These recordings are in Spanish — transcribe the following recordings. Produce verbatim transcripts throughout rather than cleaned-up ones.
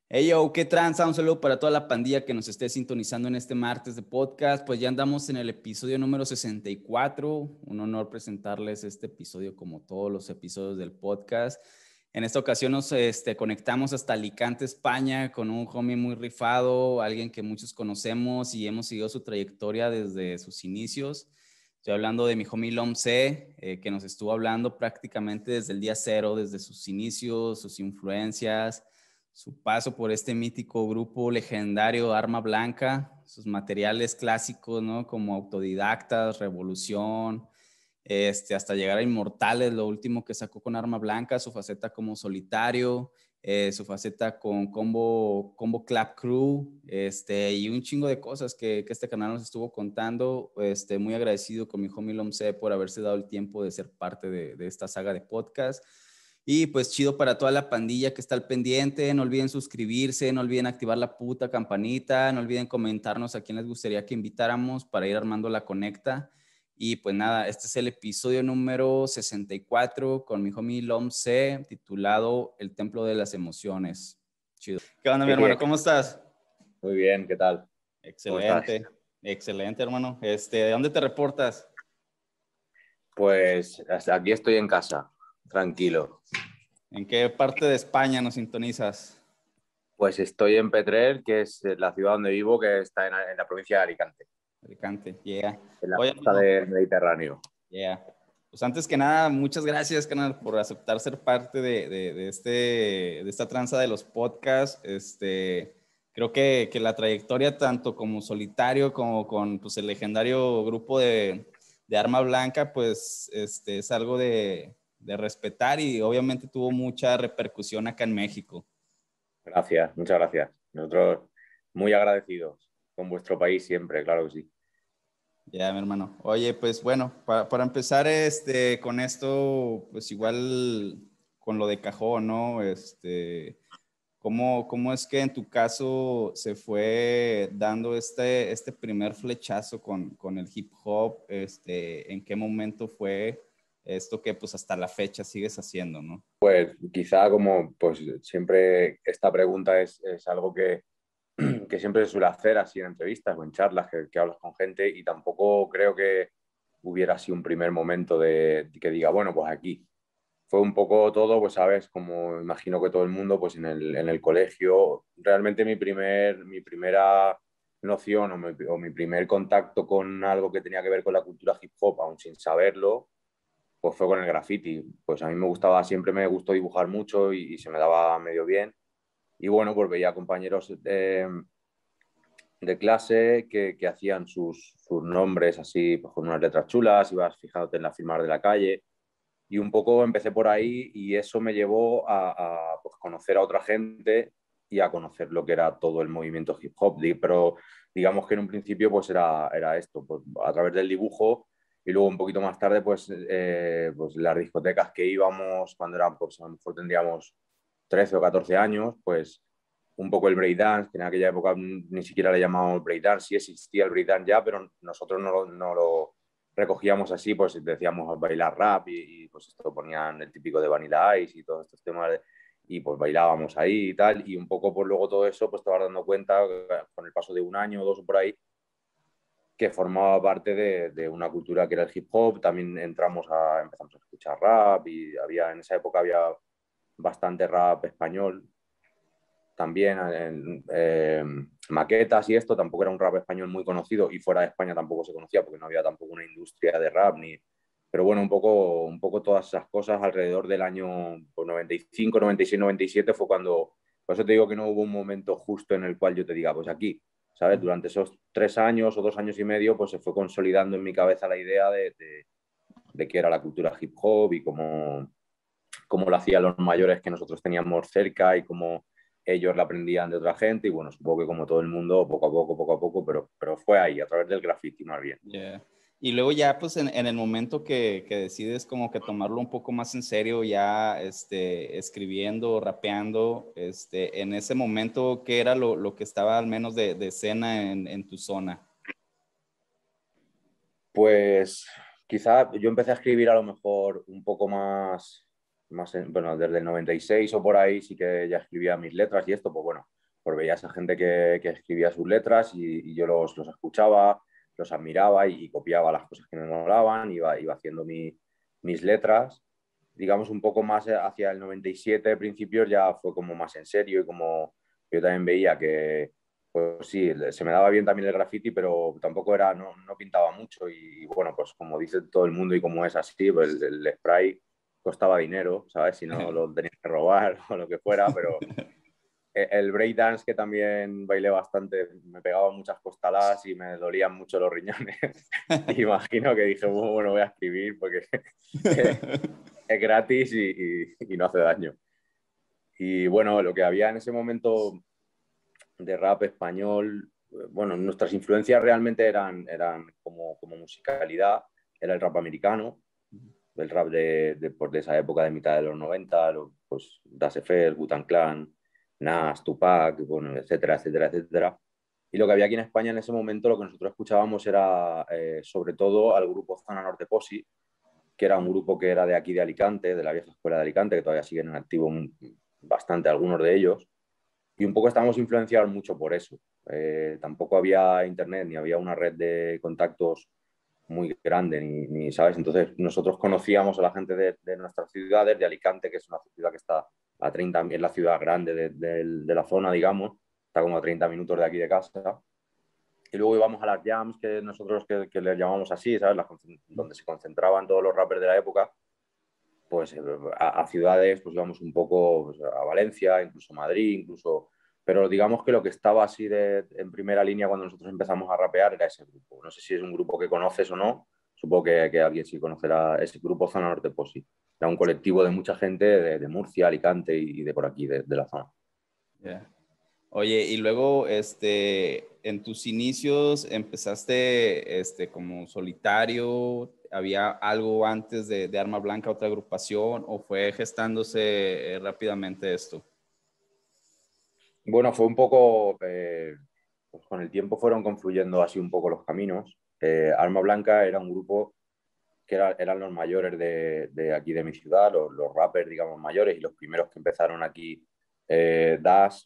Hey yo, qué tranza, un saludo para toda la pandilla que nos esté sintonizando en este martes de podcast. Pues ya andamos en el episodio número sesenta y cuatro. Un honor presentarles este episodio como todos los episodios del podcast. En esta ocasión nos este, conectamos hasta Alicante, España, con un homie muy rifado, alguien que muchos conocemos y hemos seguido su trayectoria desde sus inicios. Estoy hablando de mi homie Lomce, eh, que nos estuvo hablando prácticamente desde el día cero, desde sus inicios, sus influencias, su paso por este mítico grupo legendario Arma Blanca, sus materiales clásicos, ¿no? Como Autodidactas, Revolución, este, hasta llegar a Inmortales, lo último que sacó con Arma Blanca, su faceta como solitario, eh, su faceta con Combo, Combo Clap Crew, este, y un chingo de cosas que, que este canal nos estuvo contando. Este, muy agradecido con mi homie Lomce por haberse dado el tiempo de ser parte de, de esta saga de podcast. Y pues chido para toda la pandilla que está al pendiente. No olviden suscribirse, no olviden activar la puta campanita, no olviden comentarnos a quién les gustaría que invitáramos para ir armando la conecta. Y pues nada, este es el episodio número sesenta y cuatro con mi homie Lomce, titulado El Templo de las Emociones. Chido. ¿Qué onda, mi ¿Qué hermano? quieres? ¿Cómo estás? Muy bien, ¿qué tal? ¿Cómo estás? Excelente, excelente, hermano. Este, ¿de dónde te reportas? Pues hasta aquí estoy en casa, tranquilo. ¿En qué parte de España nos sintonizas? Pues estoy en Petrer, que es la ciudad donde vivo, que está en, en la provincia de Alicante, Alicante, yeah. en la Oye, costa hermano, del Mediterráneo. yeah. Pues antes que nada, muchas gracias, canal, por aceptar ser parte de, de, de este, de esta tranza de los podcasts. Este, creo que, que la trayectoria, tanto como solitario como con pues, el legendario grupo de, de Arma Blanca, pues este, es algo de, de respetar y obviamente tuvo mucha repercusión acá en México. Gracias, muchas gracias. Nosotros muy agradecidos con vuestro país siempre, claro que sí. Ya, mi hermano. Oye, pues bueno, para, para empezar este, con esto, pues igual con lo de cajón, ¿no? Este, ¿cómo, cómo es que en tu caso se fue dando este, este primer flechazo con, con el hip hop? Este, ¿en qué momento fue esto que pues hasta la fecha sigues haciendo, ¿no? Pues quizá como pues siempre esta pregunta es, es algo que, que siempre se suele hacer así en entrevistas o en charlas que, que hablas con gente y tampoco creo que hubiera sido un primer momento de que diga, bueno, pues aquí. Fue un poco todo, pues sabes, como imagino que todo el mundo, pues en el, en el colegio, realmente mi, primer, mi primera noción o mi, o mi primer contacto con algo que tenía que ver con la cultura hip hop, aún sin saberlo, pues fue con el graffiti. Pues a mí me gustaba, siempre me gustó dibujar mucho y, y se me daba medio bien. Y bueno, pues veía compañeros de, de clase que, que hacían sus, sus nombres así, pues con unas letras chulas, ibas fijándote en las firmas de la calle y un poco empecé por ahí y eso me llevó a, a pues, conocer a otra gente y a conocer lo que era todo el movimiento hip hop. Pero digamos que en un principio pues era, era esto, pues, a través del dibujo y luego un poquito más tarde pues, eh, pues las discotecas que íbamos cuando eran, pues a lo mejor tendríamos trece o catorce años, pues un poco el breakdance, que en aquella época ni siquiera le llamábamos breakdance, sí existía el breakdance ya, pero nosotros no, no lo recogíamos así, pues decíamos bailar rap y, y, pues esto ponían el típico de Vanilla Ice y todos estos temas de, y pues bailábamos ahí y tal y un poco pues luego todo eso pues te vas dando cuenta con el paso de un año o dos por ahí que formaba parte de, de una cultura que era el hip hop. También entramos a, empezamos a escuchar rap y había en esa época había bastante rap español también en eh, maquetas y esto, tampoco era un rap español muy conocido y fuera de España tampoco se conocía porque no había tampoco una industria de rap ni... Pero bueno, un poco, un poco todas esas cosas alrededor del año pues, noventa y cinco, noventa y seis, noventa y siete fue cuando, por eso te digo que no hubo un momento justo en el cual yo te diga, pues aquí, ¿sabes? Durante esos tres años o dos años y medio, pues se fue consolidando en mi cabeza la idea de, de, de qué era la cultura hip hop y cómo, cómo lo hacían los mayores que nosotros teníamos cerca y cómo ellos la aprendían de otra gente y bueno, supongo que como todo el mundo, poco a poco, poco a poco, pero, pero fue ahí, a través del graffiti más bien. Yeah. Y luego ya, pues en, en el momento que, que, decides como que tomarlo un poco más en serio, ya este, escribiendo, rapeando, este, en ese momento, ¿qué era lo, lo que estaba al menos de, de escena en, en tu zona? Pues quizá yo empecé a escribir a lo mejor un poco más, más en, bueno, desde el noventa y seis o por ahí sí que ya escribía mis letras y esto, pues bueno, pues veía a esa gente que, que escribía sus letras y, y yo los, los escuchaba, los admiraba y, y copiaba las cosas que me molaban, iba, iba haciendo mi, mis letras. Digamos, un poco más hacia el noventa y siete, principios, ya fue como más en serio y como yo también veía que, pues sí, se me daba bien también el graffiti, pero tampoco era, no, no pintaba mucho y, y bueno, pues como dice todo el mundo y como es así, pues el, el spray costaba dinero, ¿sabes? Si no lo tenías que robar o lo que fuera, pero el breakdance, que también bailé bastante, me pegaba muchas costaladas y me dolían mucho los riñones. Imagino que dije, bueno, voy a escribir porque es gratis y, y, y no hace daño. Y bueno, lo que había en ese momento de rap español, bueno, nuestras influencias realmente eran, eran como, como musicalidad, era el rap americano, el rap de, de, pues de esa época de mitad de los noventa, lo, pues Das F L, Wu-Tang Clan, Nas, Tupac, bueno, etcétera, etcétera, etcétera. Y lo que había aquí en España en ese momento, lo que nosotros escuchábamos era eh, sobre todo al grupo Zona Norte Posi, que era un grupo que era de aquí de Alicante, de la vieja escuela de Alicante, que todavía siguen en activo bastante algunos de ellos. Y un poco estábamos influenciados mucho por eso. Eh, tampoco había internet ni había una red de contactos muy grande, ni, ni, ¿sabes? Entonces nosotros conocíamos a la gente de, de nuestras ciudades, de Alicante, que es una ciudad que está a treinta, es la ciudad grande de, de, de la zona, digamos, está como a treinta minutos de aquí de casa. Y luego íbamos a las jams, que nosotros que, que les llamamos así, ¿sabes? Las, donde se concentraban todos los rappers de la época, pues a, a ciudades, pues íbamos un poco pues, a Valencia, incluso Madrid, incluso... Pero digamos que lo que estaba así de, en primera línea cuando nosotros empezamos a rapear era ese grupo. No sé si es un grupo que conoces o no, supongo que, que alguien sí conocerá ese grupo, Zona Norte Posi. Era un colectivo de mucha gente de, de Murcia, Alicante y de por aquí, de, de la zona. Yeah. Oye, y luego, este, en tus inicios empezaste, este, como solitario, ¿había algo antes de, de Arma Blanca, otra agrupación, o fue gestándose eh, rápidamente esto? Bueno, fue un poco, eh, pues con el tiempo fueron confluyendo así un poco los caminos. Eh, Arma Blanca era un grupo que era, eran los mayores de, de, aquí de mi ciudad, los, los rappers, digamos, mayores, y los primeros que empezaron aquí, eh, Das,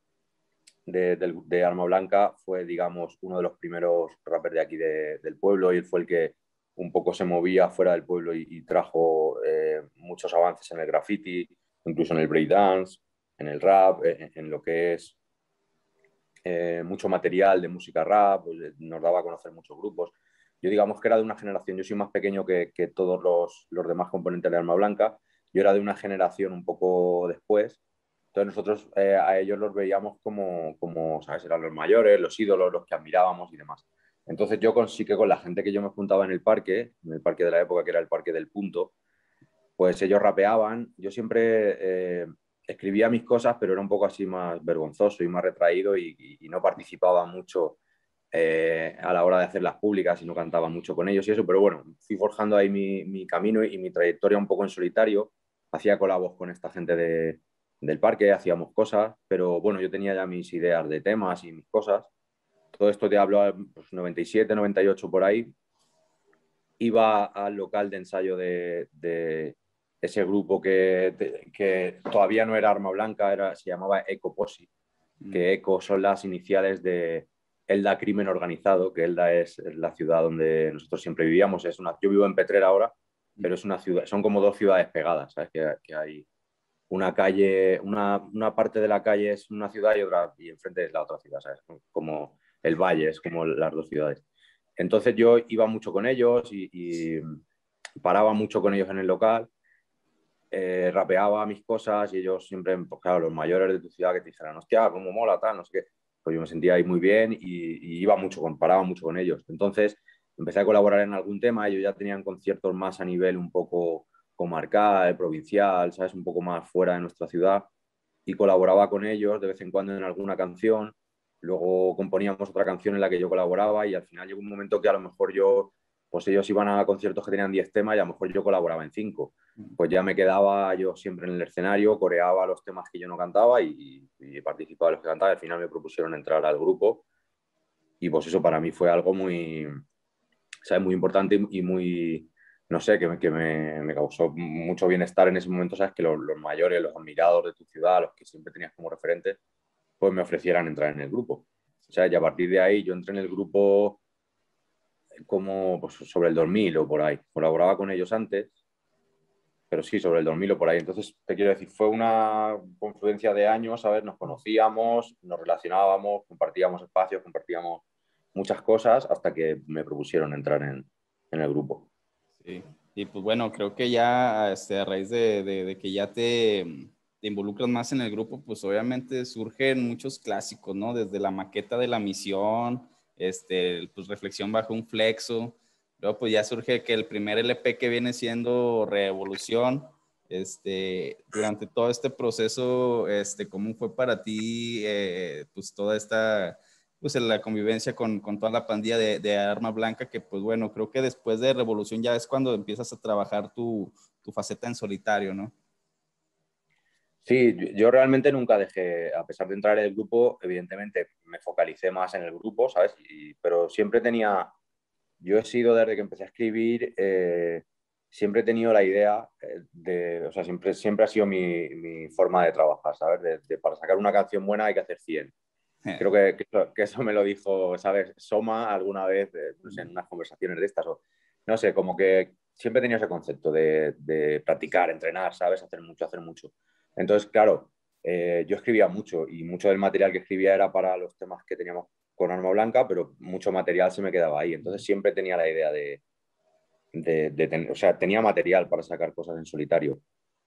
de, de, de, Arma Blanca, fue, digamos, uno de los primeros rappers de aquí de, del pueblo, y él fue el que un poco se movía fuera del pueblo y, y trajo eh, muchos avances en el graffiti, incluso en el breakdance, en el rap, en, en lo que es eh, mucho material de música rap, pues, nos daba a conocer muchos grupos. Yo digamos que era de una generación, yo soy más pequeño que, que todos los, los demás componentes de Arma Blanca, yo era de una generación un poco después, entonces nosotros eh, a ellos los veíamos como, como, ¿sabes? Eran los mayores, los ídolos, los que admirábamos y demás. Entonces yo con, sí que con la gente que yo me juntaba en el parque, en el parque de la época que era el Parque del Punto, pues ellos rapeaban, yo siempre eh, escribía mis cosas, pero era un poco así más vergonzoso y más retraído y, y, y no participaba mucho eh, a la hora de hacer las públicas y no cantaba mucho con ellos y eso, pero bueno, fui forjando ahí mi, mi camino y mi trayectoria un poco en solitario, hacía colabos con esta gente de, del parque, hacíamos cosas, pero bueno, yo tenía ya mis ideas de temas y mis cosas. Todo esto te hablo pues, noventa y siete, noventa y ocho por ahí. Iba al local de ensayo de, de ese grupo que, de, que todavía no era Arma Blanca, era, se llamaba Eco Posi, mm. que Eco son las iniciales de Elda Crimen Organizado, que Elda es, es la ciudad donde nosotros siempre vivíamos. Es una, yo vivo en Petrer ahora, pero es una ciudad, son como dos ciudades pegadas, ¿sabes? Que, que hay una calle, una, una parte de la calle es una ciudad y otra, y enfrente es la otra ciudad, ¿sabes? Como el valle, es como las dos ciudades. Entonces yo iba mucho con ellos y, y paraba mucho con ellos en el local, eh, rapeaba mis cosas y ellos siempre, pues claro, los mayores de tu ciudad que te dijeran, hostia, cómo mola, tal, no sé qué. Pues yo me sentía ahí muy bien y, y iba mucho, con, paraba mucho con ellos. Entonces empecé a colaborar en algún tema, ellos ya tenían conciertos más a nivel un poco comarcal, provincial, ¿sabes? Un poco más fuera de nuestra ciudad y colaboraba con ellos de vez en cuando en alguna canción. Luego componíamos otra canción en la que yo colaboraba y al final llegó un momento que a lo mejor yo, pues ellos iban a conciertos que tenían diez temas y a lo mejor yo colaboraba en cinco. Pues ya me quedaba yo siempre en el escenario, coreaba los temas que yo no cantaba y, y participaba en los que cantaba. Al final me propusieron entrar al grupo y pues eso para mí fue algo muy, ¿sabes? Muy importante y muy, no sé, que, me, que me, me, causó mucho bienestar en ese momento, ¿sabes? Que los, los mayores, los admirados de tu ciudad, los que siempre tenías como referentes, pues me ofrecieran entrar en el grupo. O sea, y a partir de ahí yo entré en el grupo como pues, sobre el dos mil o por ahí. Colaboraba con ellos antes, pero sí, sobre el dos mil o por ahí. Entonces, te quiero decir, fue una confluencia de años, ¿sabes? Nos conocíamos, nos relacionábamos, compartíamos espacios, compartíamos muchas cosas hasta que me propusieron entrar en, en el grupo. Sí, y pues bueno, creo que ya este, a raíz de, de, de que ya te, te involucras más en el grupo, pues obviamente surgen muchos clásicos, ¿no? Desde la maqueta de la misión, este, pues reflexión bajo un flexo, luego pues ya surge que el primer L P que viene siendo Revolución, este, durante todo este proceso, este, ¿cómo fue para ti, eh, pues toda esta pues en la convivencia con, con toda la pandilla de, de Arma Blanca, que pues bueno, creo que después de Revolución ya es cuando empiezas a trabajar tu, tu faceta en solitario, ¿no? Sí, yo realmente nunca dejé, a pesar de entrar en el grupo, evidentemente me focalicé más en el grupo, ¿sabes? Y, pero siempre tenía, yo he sido desde que empecé a escribir, eh, siempre he tenido la idea eh, de, o sea, siempre, siempre ha sido mi, mi forma de trabajar, ¿sabes? De, de, para sacar una canción buena hay que hacer cien. Creo que, que, eso, que eso me lo dijo, ¿sabes? Soma alguna vez, eh, no sé, en unas conversaciones de estas, o no sé, como que siempre he tenido ese concepto de, de practicar, entrenar, ¿sabes? Hacer mucho, hacer mucho. Entonces, claro, eh, yo escribía mucho y mucho del material que escribía era para los temas que teníamos con Arma Blanca, pero mucho material se me quedaba ahí. Entonces siempre tenía la idea de, de, de tener, o sea, tenía material para sacar cosas en solitario.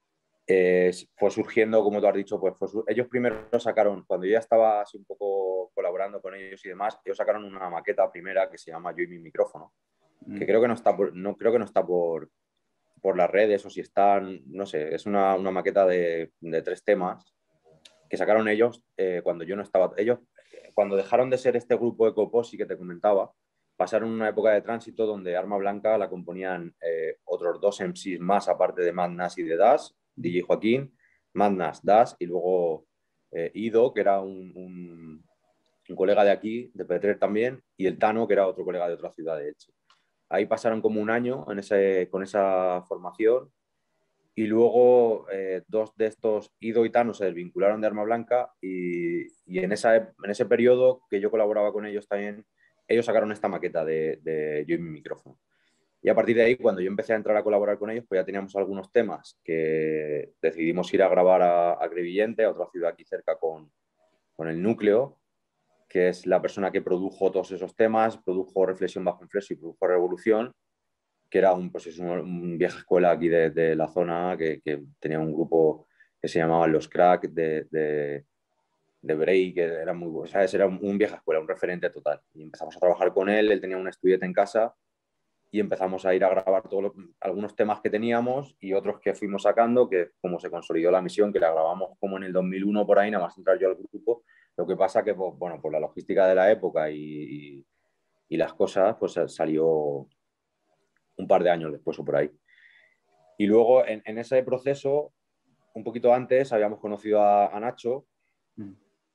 Eh, fue surgiendo, como tú has dicho, pues fue, ellos primero sacaron, cuando yo ya estaba así un poco colaborando con ellos y demás, ellos sacaron una maqueta primera que se llama Yo y mi micrófono, Mm. que creo que no está por, no, creo que no está por, por las redes o si están, no sé, es una, una maqueta de, de tres temas que sacaron ellos eh, cuando yo no estaba, ellos cuando dejaron de ser este grupo de Ecoposi que te comentaba, pasaron una época de tránsito donde Arma Blanca la componían eh, otros dos M Cs más aparte de Madnas y de Das, D J Joaquín, Madnas, Das y luego eh, Ido, que era un, un, un, colega de aquí, de Petrer también, y el Tano, que era otro colega de otra ciudad de Elche. Ahí pasaron como un año en ese, con esa formación y luego eh, dos de estos, Ido y Tano, se desvincularon de Arma Blanca y, y en, esa, en ese periodo que yo colaboraba con ellos también, ellos sacaron esta maqueta de, de Yo y mi micrófono. Y a partir de ahí, cuando yo empecé a entrar a colaborar con ellos, pues ya teníamos algunos temas que decidimos ir a grabar a, a Crevillente, a otra ciudad aquí cerca con, con el Núcleo, que es la persona que produjo todos esos temas, produjo Reflexión bajo un flexo y produjo Revolución, que era un, pues es una un vieja escuela aquí de, de la zona que, que, tenía un grupo que se llamaban Los Crack de, de, de Break, que era muy bueno, ¿sabes? Era un, un vieja escuela, un referente total. Y empezamos a trabajar con él, él tenía un estudiante en casa y empezamos a ir a grabar todos los, algunos temas que teníamos y otros que fuimos sacando, que como se consolidó la misión, que la grabamos como en el dos mil uno por ahí, nada más entrar yo al grupo. Lo que pasa que, pues, bueno, por la logística de la época y, y, y las cosas, pues salió un par de años después o por ahí. Y luego en, en ese proceso, un poquito antes, habíamos conocido a, a Nacho mm.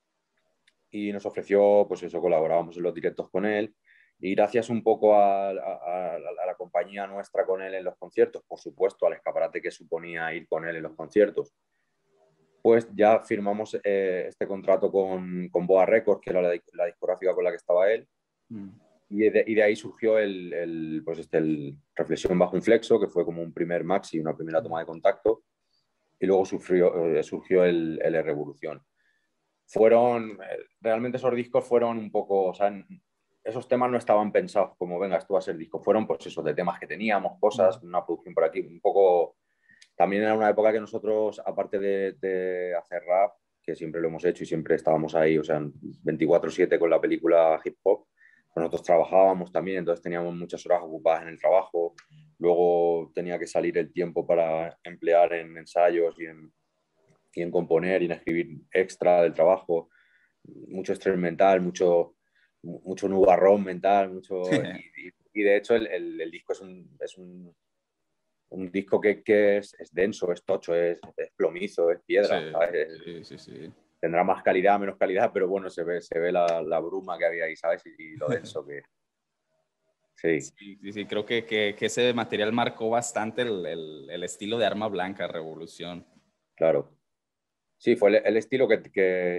y nos ofreció, pues eso, colaborábamos en los directos con él. Y gracias un poco a, a, a, a la compañía nuestra con él en los conciertos, por supuesto, al escaparate que suponía ir con él en los conciertos, pues ya firmamos eh, este contrato con, con Boa Records, que era la, la discográfica con la que estaba él. Mm. Y de, y de ahí surgió el, el, pues este, el Reflexión bajo un flexo, que fue como un primer maxi, una primera toma de contacto. Y luego sufrió, eh, surgió el, el Revolución. Fueron, realmente esos discos fueron un poco, o sea, esos temas no estaban pensados como, venga, esto va a ser disco. Fueron pues eso, de temas que teníamos, cosas, una producción por aquí, un poco... También era una época que nosotros, aparte de, de hacer rap, que siempre lo hemos hecho y siempre estábamos ahí, o sea, veinticuatro siete con la película Hip Hop, nosotros trabajábamos también, entonces teníamos muchas horas ocupadas en el trabajo, luego tenía que salir el tiempo para emplear en ensayos y en, y en componer y en escribir extra del trabajo, mucho estrés mental, mucho, mucho nubarrón mental, mucho... Y, y, y de hecho el, el, el disco es un... Es un un disco que, que es, es, denso, es tocho, es, es plomizo, es piedra, sí, ¿sabes? Sí, sí, sí. Tendrá más calidad, menos calidad, pero bueno, se ve, se ve la, la bruma que había ahí, ¿sabes? Y, y lo denso que... Sí. Sí, sí, sí. Creo que, que, que ese material marcó bastante el, el, el, estilo de Arma Blanca, Revolución. Claro. Sí, fue el, el estilo que, que,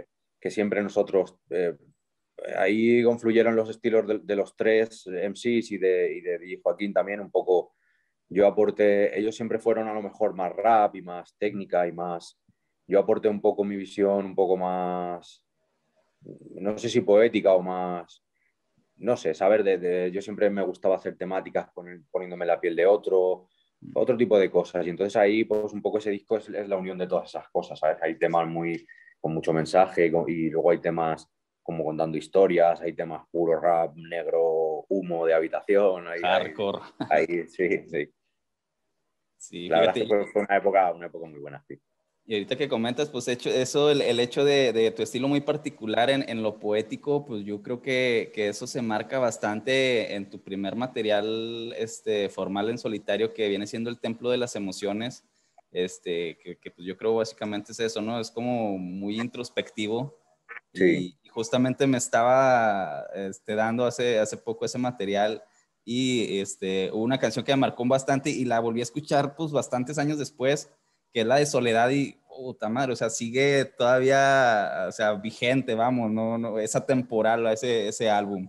que siempre nosotros, eh, ahí confluyeron los estilos de, de los tres M Cs y de, y de Di Joaquín también un poco. Yo aporté, ellos siempre fueron a lo mejor más rap y más técnica y más, yo aporté un poco mi visión, un poco más, no sé si poética o más, no sé, saber de, de yo siempre me gustaba hacer temáticas con, poniéndome la piel de otro, otro tipo de cosas. Y entonces ahí, pues un poco ese disco es, es la unión de todas esas cosas, ¿sabes? Hay temas muy, con mucho mensaje con, y luego hay temas como contando historias, hay temas puro rap, negro, humo de habitación, hay, hay, Hardcore. hay sí, sí. Sí, La verdad fíjate. es que fue, fue una época, una época muy buena, sí. Y ahorita que comentas, pues hecho, eso, el, el hecho de, de, tu estilo muy particular en, en, lo poético, pues yo creo que, que eso se marca bastante en tu primer material este, formal en solitario, que viene siendo El Templo de las Emociones, este, que, que pues yo creo básicamente es eso, ¿no? Es como muy introspectivo Sí, y, y justamente me estaba este, dando hace, hace poco ese material y este, hubo una canción que me marcó bastante y la volví a escuchar pues bastantes años después, que es la de Soledad y, puta madre, o sea, sigue todavía, o sea, vigente, vamos, no, no, esa temporal, ese, ese álbum.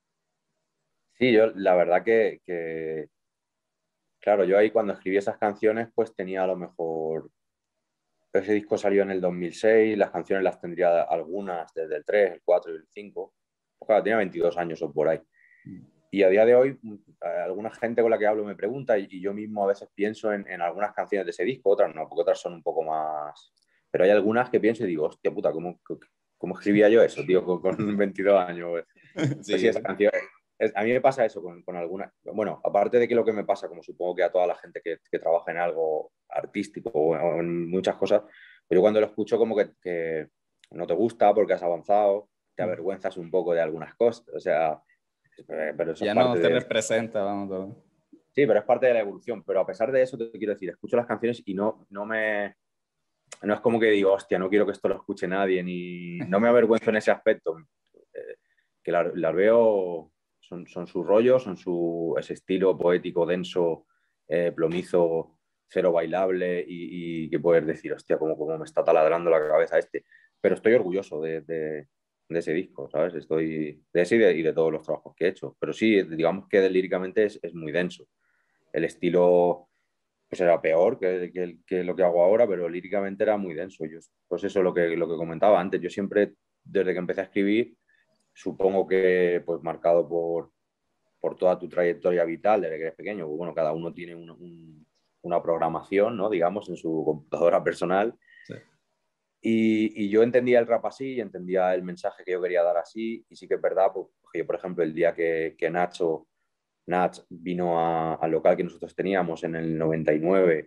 sí, yo la verdad que, que, claro, yo ahí cuando escribí esas canciones, pues tenía a lo mejor, ese disco salió en el dos mil seis, las canciones las tendría algunas desde el tres, el cuatro y el cinco, pues claro, tenía veintidós años o por ahí. Y a día de hoy, alguna gente con la que hablo me pregunta y, y yo mismo a veces pienso en, en algunas canciones de ese disco, otras no, porque otras son un poco más... Pero hay algunas que pienso y digo, hostia puta, ¿cómo, cómo escribía yo eso, tío, con, con veintidós años? Pues sí, esa Sí. canción... Es, a mí me pasa eso con, con algunas... Bueno, aparte de que lo que me pasa, como supongo que a toda la gente que, que trabaja en algo artístico o, o en muchas cosas, pues yo cuando lo escucho como que, que no te gusta porque has avanzado, te avergüenzas un poco de algunas cosas, o sea... Pero eso es Ya no parte te de, representa, vamos. Todo. sí, pero es parte de la evolución. Pero a pesar de eso, te quiero decir, escucho las canciones y no, no me. No es como que digo, hostia, no quiero que esto lo escuche nadie, ni. No me avergüenzo en ese aspecto. Eh, que las la veo, son, son su rollo, son su. Ese estilo poético, denso, eh, plomizo, cero bailable y, y que puedes decir, hostia, como, como me está taladrando la cabeza este. Pero estoy orgulloso de, de, de ese disco, ¿sabes? Estoy de ese y de, y de todos los trabajos que he hecho. Pero sí, digamos que líricamente es, es muy denso. El estilo pues era peor que, que, que, lo que hago ahora, pero líricamente era muy denso. Yo, pues eso es lo que, lo que comentaba antes. Yo siempre, desde que empecé a escribir, supongo que pues marcado por, por toda tu trayectoria vital desde que eres pequeño, pues, bueno, cada uno tiene un, un, una programación, ¿no? Digamos, en su computadora personal. Sí. Y, y, yo entendía el rap así, entendía el mensaje que yo quería dar así, y sí que es verdad, pues, yo, por ejemplo, el día que, que Nacho Nach vino a, al local que nosotros teníamos en el noventa y nueve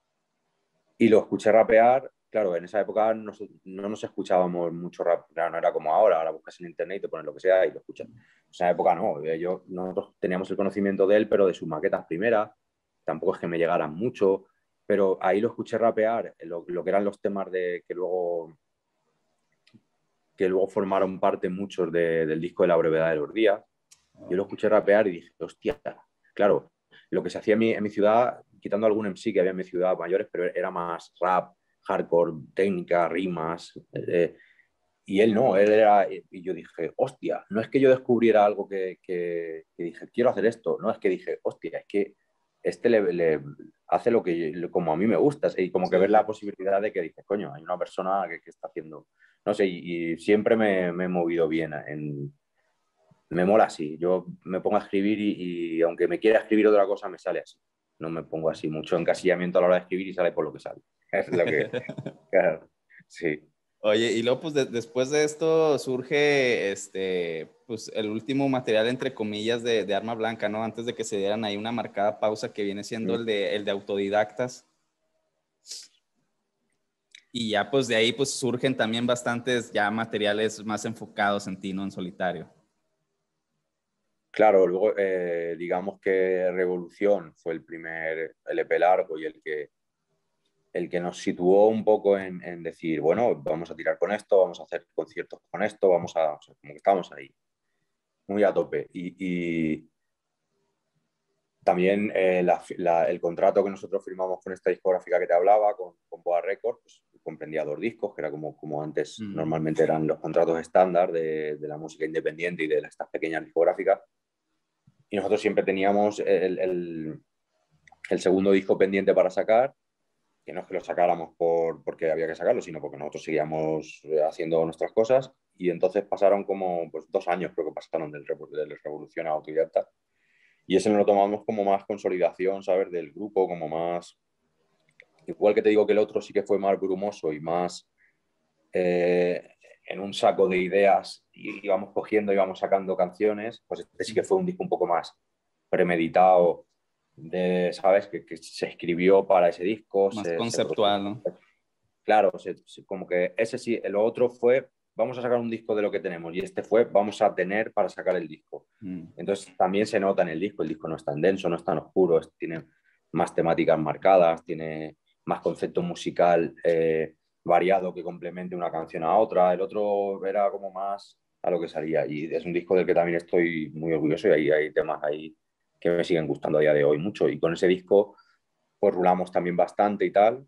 y lo escuché rapear. Claro, en esa época no, no nos escuchábamos mucho rap, claro, no era como ahora, ahora buscas en internet y te pones lo que sea y lo escuchas. En esa época no, yo, nosotros teníamos el conocimiento de él, pero de sus maquetas primeras, tampoco es que me llegaran mucho, pero ahí lo escuché rapear, lo, lo que eran los temas de, que, luego, que luego formaron parte muchos de, del disco de La Brevedad de los Días. Yo lo escuché rapear y dije, hostia, claro, lo que se hacía en mi, en mi ciudad, quitando algún M C que había en mi ciudad mayores, pero era más rap, hardcore, técnica, rimas. Eh, y él no, él era. Y yo dije, hostia, no es que yo descubriera algo que, que, que dije, quiero hacer esto, no es que dije, hostia, es que este le, le hace lo que como a mí me gusta, y como que Sí. ver la posibilidad de que dices, coño, hay una persona que, que está haciendo, no sé, y, y siempre me, me, he movido bien en, me mola así. Yo me pongo a escribir y, y, aunque me quiera escribir otra cosa, me sale así. No me pongo así mucho encasillamiento a la hora de escribir y sale por lo que sale. Es lo que... Claro, sí. Oye, y luego pues de, después de esto surge este, pues el último material entre comillas de, de Arma Blanca, ¿no? Antes de que se dieran ahí una marcada pausa que viene siendo el de, el de Autodidactas. Y ya pues de ahí pues surgen también bastantes ya materiales más enfocados en ti, ¿no? En solitario. Claro, luego eh, digamos que Revolución fue el primer L P largo y el que, el que nos situó un poco en, en decir, bueno, vamos a tirar con esto, vamos a hacer conciertos con esto, vamos a... O sea, como que estamos ahí, muy a tope. Y, y también eh, la, la, el contrato que nosotros firmamos con esta discográfica que te hablaba, con, con Boa Records, pues, comprendía dos discos, que era como, como antes Mm. normalmente eran los contratos estándar de, de la música independiente y de estas pequeñas discográficas. Y nosotros siempre teníamos el, el, el segundo disco pendiente para sacar, que no es que lo sacáramos por, porque había que sacarlo, sino porque nosotros seguíamos haciendo nuestras cosas. Y entonces pasaron como pues, dos años, creo que pasaron del, del Revolución a Autodidacta. Y ese lo tomamos como más consolidación, ¿sabes? Del grupo, como más... Igual que te digo que el otro sí que fue más brumoso y más eh, en un saco de ideas y íbamos cogiendo, íbamos sacando canciones, pues este sí que fue un disco un poco más premeditado, de, ¿sabes? Que, que se escribió para ese disco. Más Se, se conceptual, ¿no? Claro, se, se, como que ese sí, el otro fue, vamos a sacar un disco de lo que tenemos y este fue, vamos a tener para sacar el disco. Mm. Entonces también se nota en el disco, el disco no es tan denso, no es tan oscuro, es, tiene más temáticas marcadas, tiene más concepto musical eh, variado que complemente una canción a otra. El otro era como más a lo que salía y es un disco del que también estoy muy orgulloso y ahí hay temas ahí que me siguen gustando a día de hoy mucho y con ese disco pues rulamos también bastante y tal.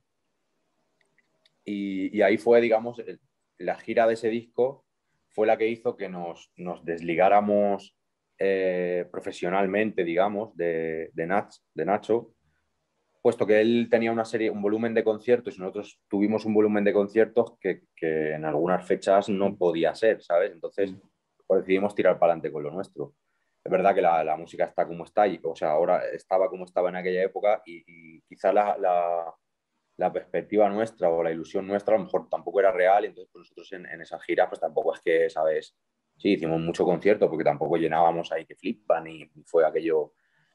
Y, y ahí fue, digamos, el, la gira de ese disco fue la que hizo que nos, nos desligáramos eh, profesionalmente, digamos, de, de, Nach, de Nacho, puesto que él tenía una serie, un volumen de conciertos y nosotros tuvimos un volumen de conciertos que, que en algunas fechas no podía ser, ¿sabes? Entonces pues decidimos tirar para adelante con lo nuestro. Es verdad que la, la música está como está, y, o sea, ahora estaba como estaba en aquella época y, y quizá la, la, la perspectiva nuestra o la ilusión nuestra a lo mejor tampoco era real, entonces pues nosotros en, en esa gira pues tampoco es que, ¿sabes? Sí, hicimos mucho concierto porque tampoco llenábamos ahí que flipan y, y fue aquello.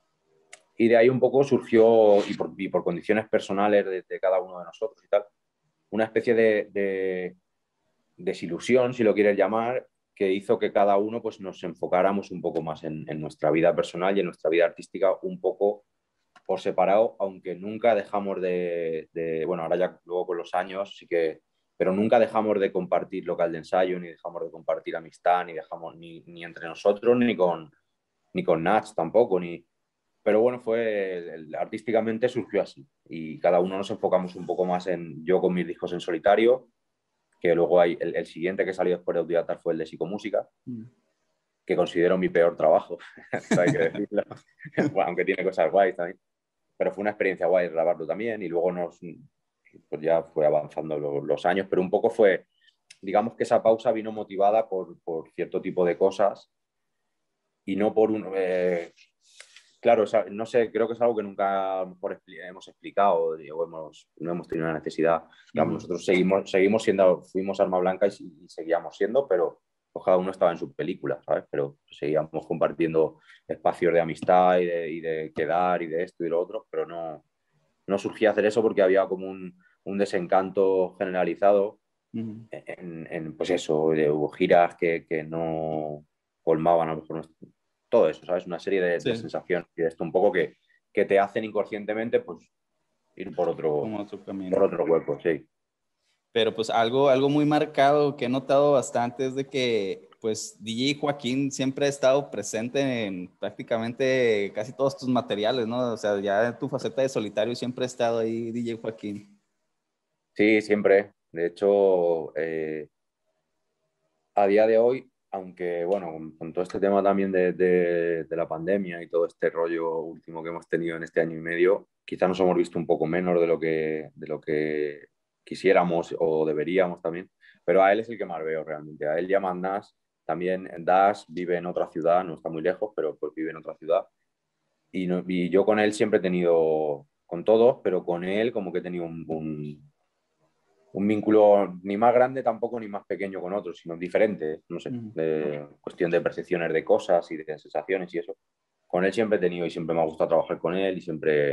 Y de ahí un poco surgió, y por, y por condiciones personales de, de, cada uno de nosotros y tal, una especie de, de desilusión, si lo quieres llamar, que hizo que cada uno pues, nos enfocáramos un poco más en, en nuestra vida personal y en nuestra vida artística un poco por separado, aunque nunca dejamos de, de, bueno, ahora ya luego con los años sí que, pero nunca dejamos de compartir local de ensayo, ni dejamos de compartir amistad, ni dejamos ni, ni entre nosotros, ni con, ni con Nats tampoco, ni... Pero bueno, fue, el, artísticamente surgió así y cada uno nos enfocamos un poco más en, yo con mis discos en solitario, que luego hay, el, el siguiente que salió después de Autodidacta fue el de Psicomúsica, mm. que considero mi peor trabajo, hay que decirlo, bueno, aunque tiene cosas guays también. Pero fue una experiencia guay grabarlo también y luego nos, pues ya fue avanzando los, los años, pero un poco fue, digamos que esa pausa vino motivada por, por cierto tipo de cosas y no por un... Eh, claro, o sea, no sé, creo que es algo que nunca a lo mejor hemos explicado o hemos, no hemos tenido la necesidad. Claro, uh-huh. Nosotros seguimos, seguimos siendo, fuimos Arma Blanca y, y seguíamos siendo, pero pues cada uno estaba en su película, ¿sabes? Pero seguíamos compartiendo espacios de amistad y de, y de quedar y de esto y lo otro, pero no, no surgía hacer eso porque había como un, un desencanto generalizado uh-huh. en, en, pues eso, de, hubo giras que, que no colmaban a lo mejor nuestro, todo eso, ¿sabes? Una serie de, sí. de sensaciones y de esto un poco que, que te hacen inconscientemente pues ir por otro, como otro camino. Por otro hueco, sí. Pero pues algo, algo muy marcado que he notado bastante es de que pues D J Joaquín siempre ha estado presente en prácticamente casi todos tus materiales, ¿no? O sea, ya en tu faceta de solitario siempre ha estado ahí D J Joaquín. Sí, siempre. De hecho, eh, a día de hoy, aunque bueno, con, con todo este tema también de, de, de la pandemia y todo este rollo último que hemos tenido en este año y medio, quizá nos hemos visto un poco menos de lo que, de lo que quisiéramos o deberíamos también, pero a él es el que más veo realmente. A él llaman Nas, también Das vive en otra ciudad, no está muy lejos, pero pues vive en otra ciudad. Y, no, y yo con él siempre he tenido, con todos, pero con él como que he tenido un, un, un vínculo ni más grande tampoco ni más pequeño con otros, sino diferente, no sé, de cuestión de percepciones de cosas y de sensaciones y eso. Con él siempre he tenido y siempre me ha gustado trabajar con él y siempre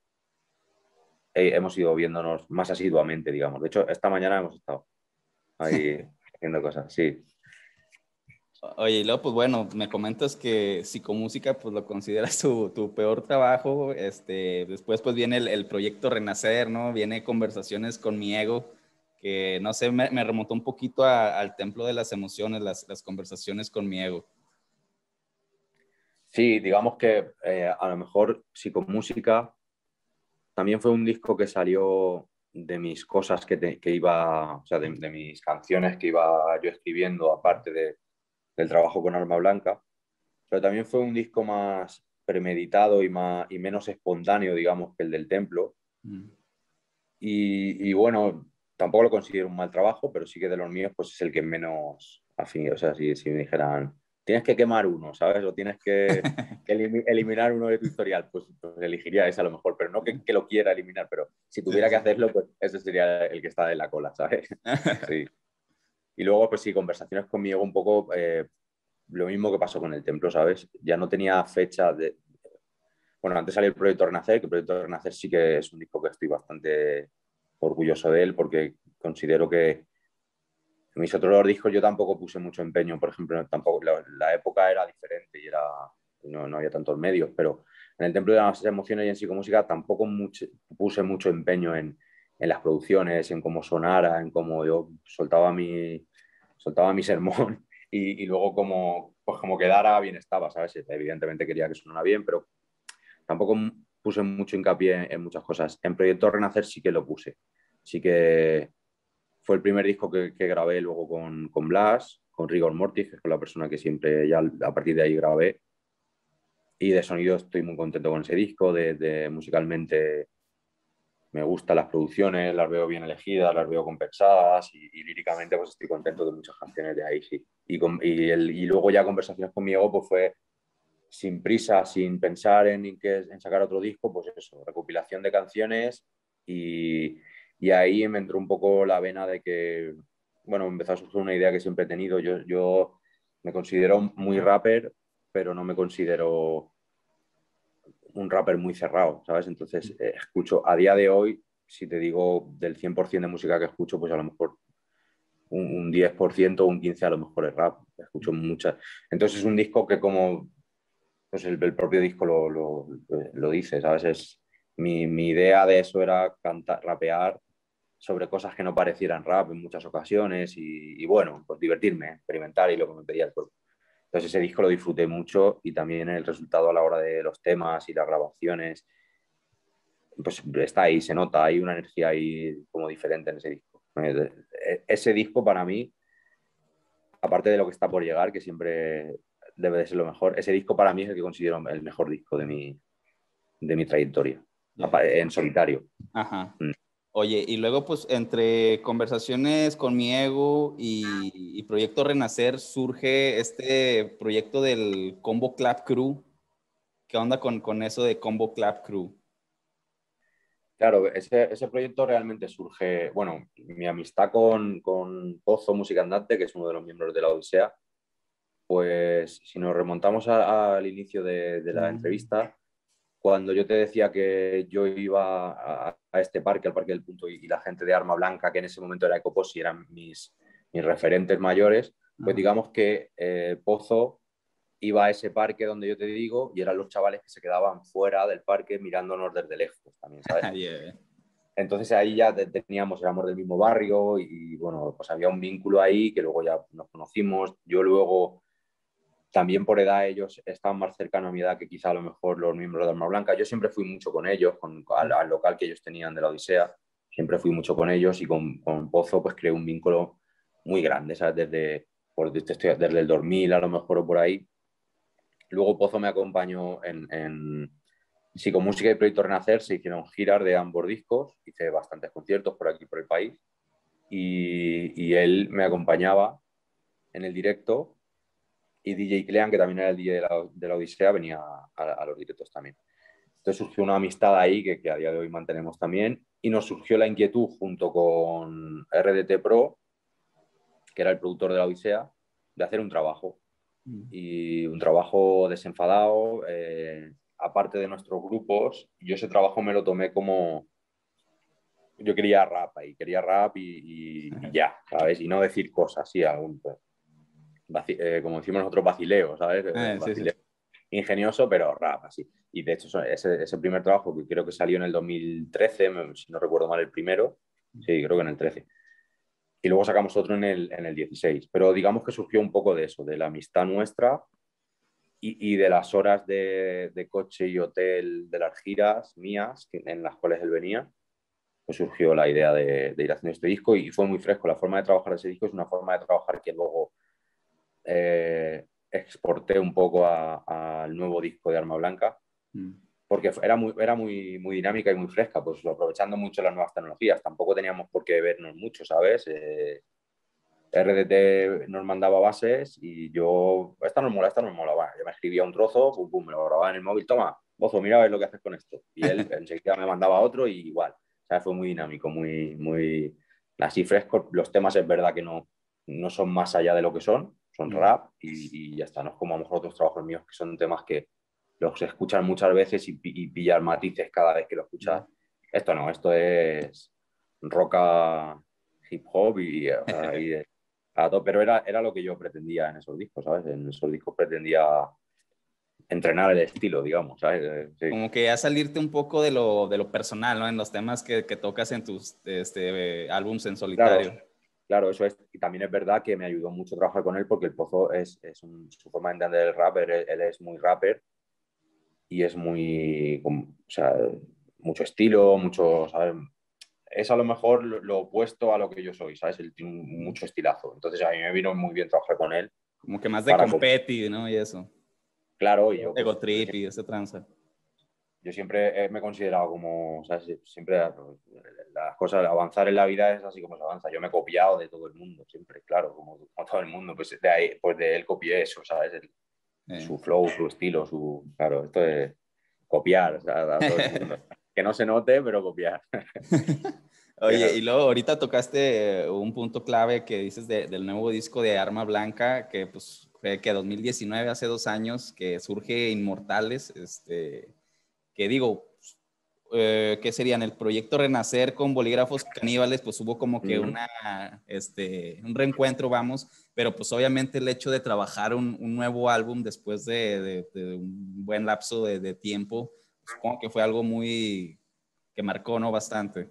hemos ido viéndonos más asiduamente, digamos. De hecho, esta mañana hemos estado ahí haciendo cosas, sí. Oye, y luego, pues bueno, me comentas que Psicomúsica, pues lo consideras tu, tu peor trabajo. Este, después, pues viene el, el proyecto Renacer, ¿no? Viene Conversaciones con mi ego, que no sé, me, me remontó un poquito a, al templo de las emociones, las, las conversaciones con mi ego. Sí, digamos que eh, a lo mejor Psicomúsica también fue un disco que salió de mis cosas que, te, que iba, o sea, de, de mis canciones que iba yo escribiendo, aparte de, del trabajo con Arma Blanca, pero también fue un disco más premeditado y, más, y menos espontáneo, digamos, que el del Templo. Mm. Y, y bueno, tampoco lo considero un mal trabajo, pero sí que de los míos pues es el que menos afín. O sea, si, si me dijeran, tienes que quemar uno, ¿sabes? O tienes que, que elim eliminar uno de tu historial, pues, pues elegiría ese a lo mejor, pero no que, que lo quiera eliminar, pero si tuviera que hacerlo, pues ese sería el que está en la cola, ¿sabes? Sí. Y luego, pues sí, conversaciones conmigo un poco, eh, lo mismo que pasó con el Templo, ¿sabes? Ya no tenía fecha de... Bueno, antes salió el Proyecto Renacer, que el Proyecto Renacer sí que es un disco que estoy bastante orgulloso de él, porque considero que en mis otros discos yo tampoco puse mucho empeño, por ejemplo, tampoco, la, la época era diferente y era, no, no había tantos medios, pero en el Templo de las Emociones y en Psicomúsica tampoco mucho, puse mucho empeño en, en las producciones, en cómo sonara, en cómo yo soltaba mi, soltaba mi sermón y, y luego como, pues como quedara bien estaba, ¿sabes? Evidentemente quería que sonara bien, pero tampoco puse mucho hincapié en muchas cosas. En Proyecto Renacer sí que lo puse. Sí que fue el primer disco que, que grabé luego con, con Blas, con Rigor Mortis, que es la persona que siempre ya a partir de ahí grabé. Y de sonido estoy muy contento con ese disco. De, de musicalmente me gustan las producciones, las veo bien elegidas, las veo compensadas y, y líricamente pues estoy contento de muchas canciones de ahí, sí. Y, con, y, el, y luego ya Conversaciones conmigo pues fue sin prisa, sin pensar en, que, en sacar otro disco, pues eso, recopilación de canciones y, y ahí me entró un poco la vena de que, bueno, empezó a surgir una idea que siempre he tenido. Yo, yo me considero muy rapper, pero no me considero un rapper muy cerrado, ¿sabes? Entonces, eh, escucho a día de hoy, si te digo del cien por ciento de música que escucho, pues a lo mejor un, un diez por ciento o un quince por ciento a lo mejor es rap. Escucho muchas. Entonces, es un disco que como pues el, el propio disco lo, lo, lo dice, ¿sabes? Es, mi, mi idea de eso era cantar, rapear sobre cosas que no parecieran rap en muchas ocasiones y, y bueno, pues divertirme, experimentar y lo que me pedía el cuerpo. Entonces ese disco lo disfruté mucho y también el resultado a la hora de los temas y las grabaciones, pues está ahí, se nota, hay una energía ahí como diferente en ese disco. Ese disco para mí, aparte de lo que está por llegar, que siempre debe de ser lo mejor, ese disco para mí es el que considero el mejor disco de mi, de mi trayectoria, yeah. En solitario. Ajá. Mm. Oye, y luego pues entre Conversaciones con mi ego y, y Proyecto Renacer surge este proyecto del Combo Clap Crew. ¿Qué onda con, con eso de Combo Clap Crew? Claro, ese, ese proyecto realmente surge, bueno, mi amistad con, con Pozo Música Andante, que es uno de los miembros de la Odisea, pues si nos remontamos al inicio de, de la entrevista, cuando yo te decía que yo iba a, a este parque, al Parque del Punto, y, y la gente de Arma Blanca, que en ese momento era Ecoposi, eran mis, mis referentes mayores, pues uh-huh. digamos que eh, Pozo iba a ese parque donde yo te digo y eran los chavales que se quedaban fuera del parque mirándonos desde lejos también, ¿sabes? yeah. Entonces ahí ya teníamos, éramos del mismo barrio y, y bueno, pues había un vínculo ahí que luego ya nos conocimos. Yo luego, también por edad, ellos estaban más cercanos a mi edad que quizá a lo mejor los miembros de Arma Blanca. Yo siempre fui mucho con ellos, con, al, al local que ellos tenían de la Odisea, siempre fui mucho con ellos y con, con Pozo pues creé un vínculo muy grande, ¿sabes? Desde, por, desde, desde el dos mil a lo mejor o por ahí. Luego Pozo me acompañó en, en Psicomúsica y Proyecto Renacer, se hicieron giras de ambos discos, hice bastantes conciertos por aquí, por el país, y, y él me acompañaba en el directo, y D J Clean, que también era el D J de la, de la Odisea, venía a, a, los directos también. Entonces surgió una amistad ahí que, que a día de hoy mantenemos también, y nos surgió la inquietud junto con R D T Pro, que era el productor de la Odisea, de hacer un trabajo. Y un trabajo desenfadado, eh, aparte de nuestros grupos. Yo ese trabajo me lo tomé como... Yo quería rap ahí, quería rap y, y, y ya, ¿sabes? Y no decir cosas, sí, algún, pues, vaci eh, como decimos nosotros, vacileo, ¿sabes? Eh, vacileo. Sí, sí. Ingenioso, pero rap, así. Y de hecho, ese, ese primer trabajo, que creo que salió en el dos mil trece, si no recuerdo mal el primero, sí, creo que en el trece. Y luego sacamos otro en el, en el dieciséis. Pero digamos que surgió un poco de eso, de la amistad nuestra y, y de las horas de, de coche y hotel de las giras mías, que, en las cuales él venía. pues surgió la idea de, de ir haciendo este disco y fue muy fresco. La forma de trabajar de ese disco es una forma de trabajar que luego eh, exporté un poco al nuevo disco de Arma Blanca, mm. porque era, muy, era muy, muy dinámica y muy fresca, pues aprovechando mucho las nuevas tecnologías. Tampoco teníamos por qué vernos mucho, ¿sabes? Eh, R D T nos mandaba bases y yo, esta nos mola, esta nos mola, bueno, yo me escribía un trozo, pum, pum, me lo grababa en el móvil, toma, Bozo, mira a ver lo que haces con esto. Y él enseguida me mandaba otro y igual. O sea, fue muy dinámico, muy, muy así fresco. Los temas es verdad que no, no son más allá de lo que son, son rap y, y ya está. No es como a lo mejor otros trabajos míos que son temas que los escuchan muchas veces y, y pillar matices cada vez que lo escuchas. Esto no, esto es rock, hip hop y, y a todo, pero era, era lo que yo pretendía en esos discos, ¿sabes? En esos discos pretendía entrenar el estilo, digamos, ¿sabes? Sí. Como que ya salirte un poco de lo, de lo personal, ¿no? En los temas que, que tocas en tus este, eh, álbums en solitario. Claro, claro, eso es. Y también es verdad que me ayudó mucho trabajar con él porque el Pozo es, es un, su forma de entender el rap, él, él es muy rapper y es muy, o sea, mucho estilo, mucho, ¿sabes? Es a lo mejor lo, lo opuesto a lo que yo soy, ¿sabes? Él tiene mucho estilazo. Entonces a mí me vino muy bien trabajar con él. Como que más de competi, ¿no? Y eso. Claro, y yo... Ego pues, trip y ese tranza. Yo siempre me he considerado como, o sea, siempre las cosas, avanzar en la vida es así como se avanza. Yo me he copiado de todo el mundo, siempre, claro, como, como todo el mundo, pues de ahí, pues de él copié eso, ¿sabes? El, eh. Su flow, su estilo, su, claro, esto es copiar, o sea, a todo el mundo. Que no se note, pero copiar. Oye, y luego ahorita tocaste un punto clave que dices de, del nuevo disco de Arma Blanca, que pues fue que dos mil diecinueve, hace dos años, que surge Inmortales, este, que digo, eh, ¿qué serían? El proyecto Renacer con Bolígrafos Caníbales, pues hubo como que mm. una, este, un reencuentro, vamos, pero pues obviamente el hecho de trabajar un, un nuevo álbum después de, de, de un buen lapso de, de tiempo, supongo que fue algo muy, que marcó, ¿no? Bastante.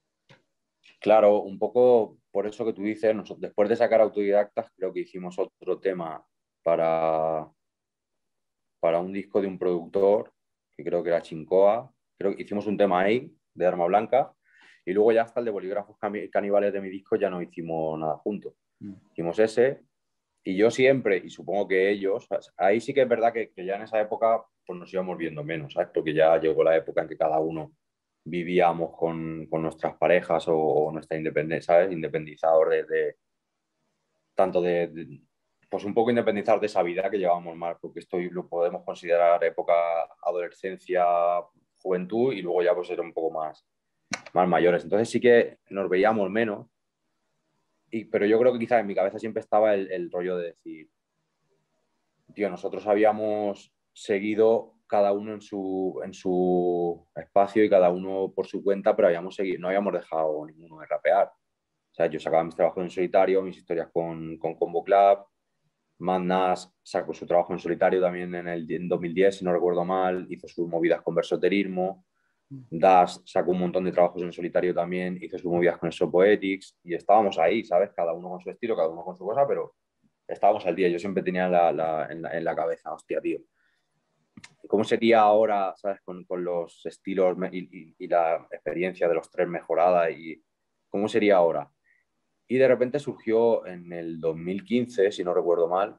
Claro, un poco por eso que tú dices, nosotros, después de sacar Autodidactas, creo que hicimos otro tema para, para un disco de un productor, que creo que era Chincoa. Creo que hicimos un tema ahí, de Arma Blanca, y luego ya hasta el de Bolígrafos Caníbales de mi disco ya no hicimos nada juntos. Mm. Hicimos ese, y yo siempre, y supongo que ellos, ahí sí que es verdad que, que ya en esa época pues nos íbamos viendo menos, ¿sabes? Porque ya llegó la época en que cada uno vivíamos con, con nuestras parejas o, o nuestra independencia, ¿sabes? Independizados de, de tanto de, de, pues un poco independizados de esa vida que llevábamos mal, porque esto lo podemos considerar época adolescencia, juventud y luego ya pues ser un poco más, más mayores. Entonces sí que nos veíamos menos, y, pero yo creo que quizás en mi cabeza siempre estaba el, el rollo de decir, tío, nosotros habíamos seguido cada uno en su, en su espacio y cada uno por su cuenta, pero habíamos seguido, no habíamos dejado ninguno de rapear. O sea, yo sacaba mis trabajos en solitario, mis historias con, con Combo Club, Madnas sacó su trabajo en solitario también en el en dos mil diez, si no recuerdo mal, hizo sus movidas con Versoterismo, Dash sacó un montón de trabajos en solitario también, hizo sus movidas con Eso Poetics, y estábamos ahí, ¿sabes? Cada uno con su estilo, cada uno con su cosa, pero estábamos al día. Yo siempre tenía la, la, en, la, en la cabeza, hostia, tío, ¿cómo sería ahora, ¿sabes? Con, con los estilos y, y, y la experiencia de los tres mejorada, y cómo sería ahora. Y de repente surgió en el dos mil quince, si no recuerdo mal,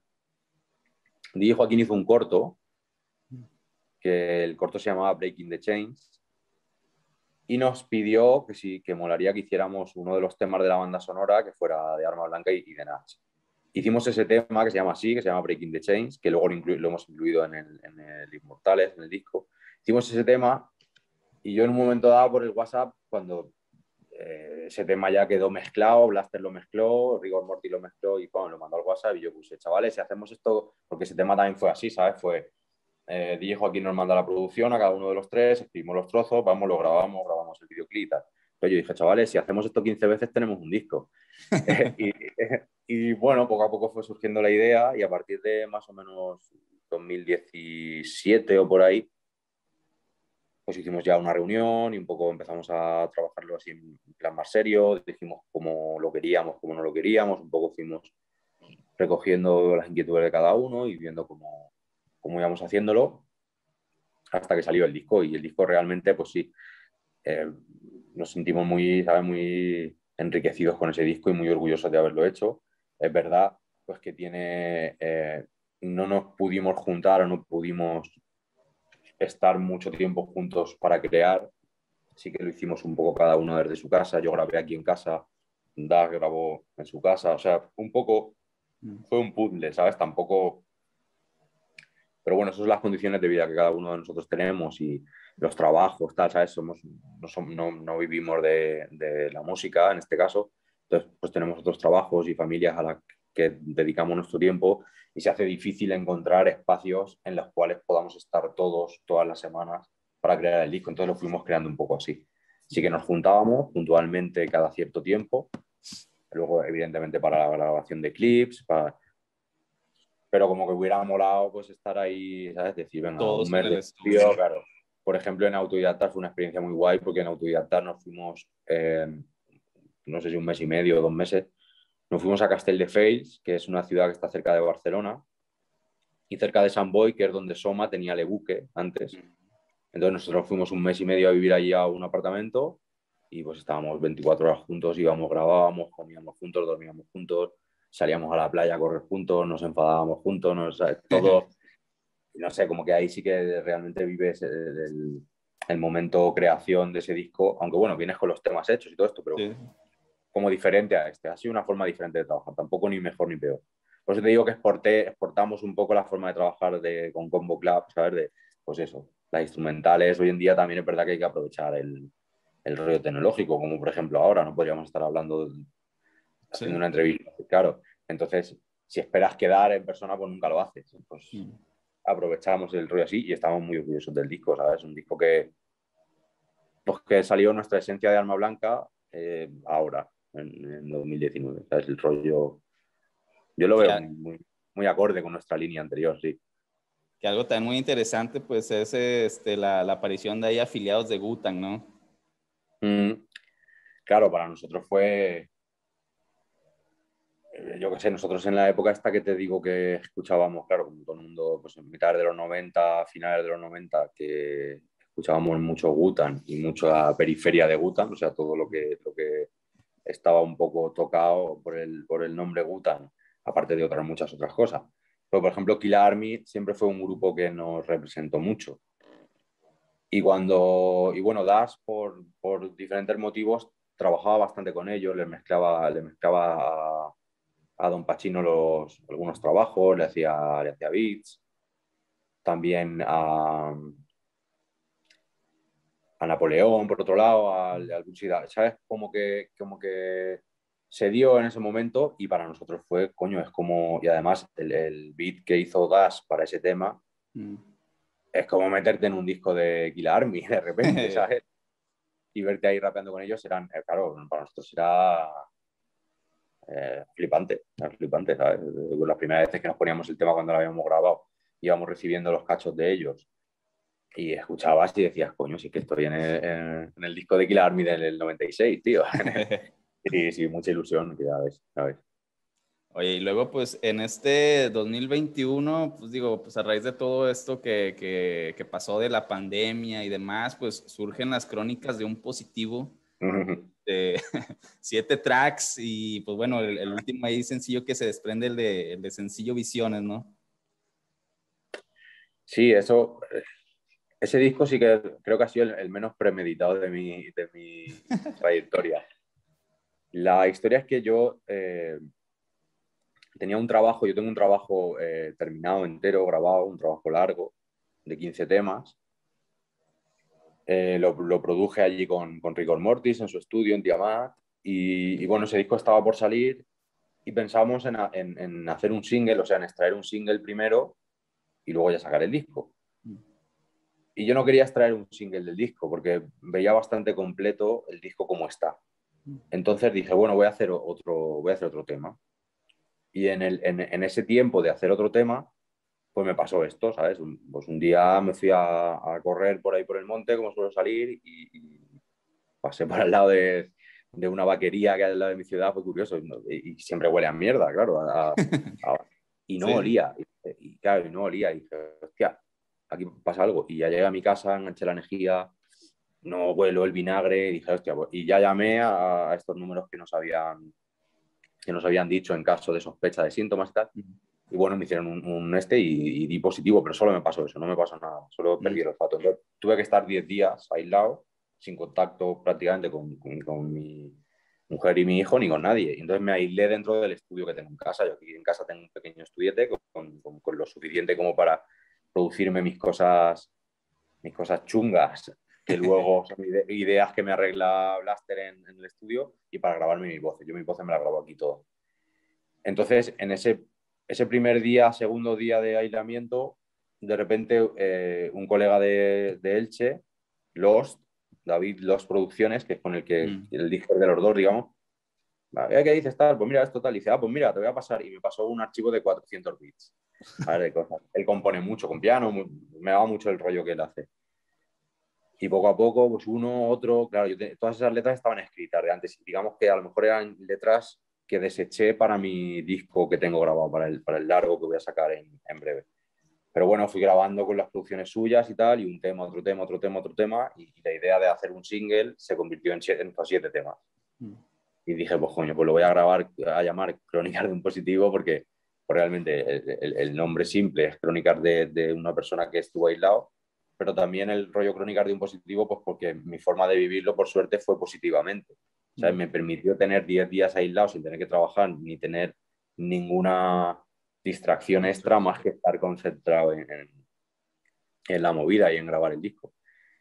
Di Joaquín hizo un corto, que el corto se llamaba Breaking the Chains, y nos pidió que sí, que molaría que hiciéramos uno de los temas de la banda sonora que fuera de Arma Blanca y, y de Nach. Hicimos ese tema que se llama así, que se llama Breaking the Chains, que luego lo, inclu lo hemos incluido en el, en el Inmortales, en el disco. Hicimos ese tema y yo en un momento dado por el WhatsApp, cuando eh, ese tema ya quedó mezclado, Blaster lo mezcló, Rigor Morty lo mezcló y bueno, lo mandó al WhatsApp y yo puse, chavales, si hacemos esto, porque ese tema también fue así, ¿sabes? Fue, eh, D J Joaquín nos manda la producción a cada uno de los tres, escribimos los trozos, vamos, lo grabamos, grabamos el videoclip y tal. Pero yo dije, chavales, si hacemos esto quince veces tenemos un disco. y, y bueno, poco a poco fue surgiendo la idea y a partir de más o menos dos mil diecisiete o por ahí, pues hicimos ya una reunión y un poco empezamos a trabajarlo así en plan más serio, dijimos cómo lo queríamos, cómo no lo queríamos, un poco fuimos recogiendo las inquietudes de cada uno y viendo cómo, cómo íbamos haciéndolo hasta que salió el disco. Y el disco realmente, pues sí, eh, nos sentimos muy, ¿sabes? Muy enriquecidos con ese disco y muy orgullosos de haberlo hecho. Es verdad, pues que tiene, eh, no nos pudimos juntar o no pudimos estar mucho tiempo juntos para crear. Sí que lo hicimos un poco cada uno desde su casa. Yo grabé aquí en casa, Dag grabó en su casa. O sea, un poco fue un puzzle, ¿sabes? Tampoco... Pero bueno, esas son las condiciones de vida que cada uno de nosotros tenemos y los trabajos, tal, ¿sabes? Somos, no, somos, no, no vivimos de, de, la música, en este caso. Entonces, pues tenemos otros trabajos y familias a las que dedicamos nuestro tiempo y se hace difícil encontrar espacios en los cuales podamos estar todos, todas las semanas, para crear el disco. Entonces lo fuimos creando un poco así. Así que nos juntábamos puntualmente cada cierto tiempo. Luego, evidentemente, para la grabación de clips, para pero como que hubiera molado pues estar ahí, ¿sabes? Decir, venga, un Todos en mes el de estudio, estudio. claro. Por ejemplo, en Autodidacta fue una experiencia muy guay porque en Autodidacta nos fuimos, eh, no sé si un mes y medio o dos meses, nos fuimos a Castelldefels, que es una ciudad que está cerca de Barcelona, y cerca de Sant Boi, que es donde Soma tenía Lebuque antes. Entonces nosotros fuimos un mes y medio a vivir allí a un apartamento y pues estábamos veinticuatro horas juntos, íbamos, grabábamos, comíamos juntos, dormíamos juntos, salíamos a la playa a correr juntos, nos enfadábamos juntos, nos, todo, no sé, como que ahí sí que realmente vives el, el, el momento creación de ese disco, aunque bueno, vienes con los temas hechos y todo esto, pero Sí. como diferente a este, ha sido una forma diferente de trabajar, tampoco ni mejor ni peor. Por eso te digo que exporté, exportamos un poco la forma de trabajar de, con Combo Club, ¿sabes? De, pues eso, las instrumentales, hoy en día también es verdad que hay que aprovechar el, el rollo tecnológico, como por ejemplo ahora, no podríamos estar hablando, haciendo Sí. una entrevista, claro. Entonces, si esperas quedar en persona, pues nunca lo haces. Pues Mm. aprovechamos el rollo así y estamos muy orgullosos del disco, ¿sabes? Un disco que, pues, que salió nuestra esencia de Alma Blanca eh, ahora, en, en dos mil diecinueve, ¿sabes? El rollo, yo lo Que, veo a- muy, muy, muy acorde con nuestra línea anterior, sí. que algo también muy interesante, pues, es este, la, la aparición de ahí afiliados de Wu-Tang, ¿no? Mm, claro, para nosotros fue, eh, yo qué sé, nosotros en la época esta que te digo que escuchábamos, claro, como todo el mundo, pues en mitad de los noventa, finales de los noventa, que escuchábamos mucho Wu-Tang y mucha periferia de Wu-Tang, o sea, todo lo que, lo que estaba un poco tocado por el, por el nombre Wu-Tang, aparte de otras muchas otras cosas. Pero, por ejemplo, Kill Army siempre fue un grupo que nos representó mucho. Y cuando, y bueno, Das, por, por diferentes motivos, trabajaba bastante con ellos, le mezclaba, le mezclaba a, a Don Pachino los, algunos trabajos, le hacía, le hacía beats, también a, a Napoleón, por otro lado, al, al Bushida, ¿sabes? Como que, como que se dio en ese momento y para nosotros fue, coño, es como, y además el, el beat que hizo Das para ese tema Mm. es como meterte en un disco de Kill Army de repente, ¿sabes? Y verte ahí rapeando con ellos, eran, eh, claro, para nosotros era eh, flipante, era flipante, ¿sabes? Las primeras veces que nos poníamos el tema cuando lo habíamos grabado, íbamos recibiendo los cachos de ellos y escuchabas y decías, coño, si es que estoy en el, en, en el disco de Kill Army del noventa y seis, tío. Sí, sí, mucha ilusión, que ya ves, ya ves. Oye, y luego, pues, en este dos mil veintiuno, pues digo, pues a raíz de todo esto que, que, que pasó de la pandemia y demás, pues surgen las crónicas de un positivo de siete tracks y pues bueno, el, el último ahí sencillo que se desprende, el de, el de sencillo Visiones, ¿no? Sí, eso, ese disco sí que creo que ha sido el, el menos premeditado de mi, de mi trayectoria. La historia es que yo eh, tenía un trabajo, yo tengo un trabajo eh, terminado entero, grabado, un trabajo largo de quince temas. Eh, lo, lo, produje allí con, con Rigor Mortis en su estudio en Tiamat y, y bueno, ese disco estaba por salir y pensábamos en, en, en hacer un single, o sea, en extraer un single primero y luego ya sacar el disco. Y yo no quería extraer un single del disco porque veía bastante completo el disco como está. Entonces dije, bueno, voy a hacer otro, voy a hacer otro tema. Y en, el, en, en ese tiempo de hacer otro tema, pues me pasó esto, ¿sabes? Un, pues un día me fui a, a, correr por ahí por el monte, como suelo salir, y, y pasé por al lado de, de, una vaquería que hay al lado de mi ciudad, fue curioso, y, y siempre huele a mierda, claro, a, a, y no Sí. olía, y, y claro, y no olía, y dije, hostia, aquí pasa algo, y ya llegué a mi casa, enganché la energía, no huelo el vinagre, y dije, hostia, pues, y ya llamé a, a estos números que nos habían, que nos habían dicho en caso de sospecha de síntomas y tal. Y bueno, me hicieron un, un este y, y di positivo, pero solo me pasó eso, no me pasó nada, solo perdí el olfato. Entonces, tuve que estar diez días aislado, sin contacto prácticamente con, con, con mi mujer y mi hijo, ni con nadie. Y entonces me aislé dentro del estudio que tengo en casa. Yo aquí en casa tengo un pequeño estudiete con, con, con lo suficiente como para producirme mis cosas, mis cosas chungas, que luego son ide ideas que me arregla Blaster en, en el estudio, y para grabarme mis voces. Yo mis voces me las grabo aquí todo. Entonces, en ese, ese primer día, segundo día de aislamiento, de repente eh, un colega de, de Elche, Lost, David Lost Producciones, que es con el que Mm. el disco de los dos, digamos, ¿qué dices tal? Pues mira, esto tal. Y dice, ah, pues mira, te voy a pasar. Y me pasó un archivo de cuatrocientos bits. A ver, de cosas. Él compone mucho con piano, me daba mucho el rollo que él hace. Y poco a poco, pues uno, otro, claro, yo te, todas esas letras estaban escritas de antes. Digamos que a lo mejor eran letras que deseché para mi disco que tengo grabado, para el, para el largo que voy a sacar en, en breve. Pero bueno, fui grabando con las producciones suyas y tal, y un tema, otro tema, otro tema, otro tema, y, y la idea de hacer un single se convirtió en, siete, en estos siete temas. Mm. Y dije, pues coño, pues lo voy a grabar, a llamar Crónicas de un Positivo, porque pues, realmente el, el, el, nombre simple es Crónicas de, de una persona que estuvo aislado, pero también el rollo Crónicas de un Positivo, pues porque mi forma de vivirlo, por suerte, fue positivamente. O sea, mm. me permitió tener diez días aislados sin tener que trabajar ni tener ninguna distracción extra más que estar concentrado en, en, en la movida y en grabar el disco.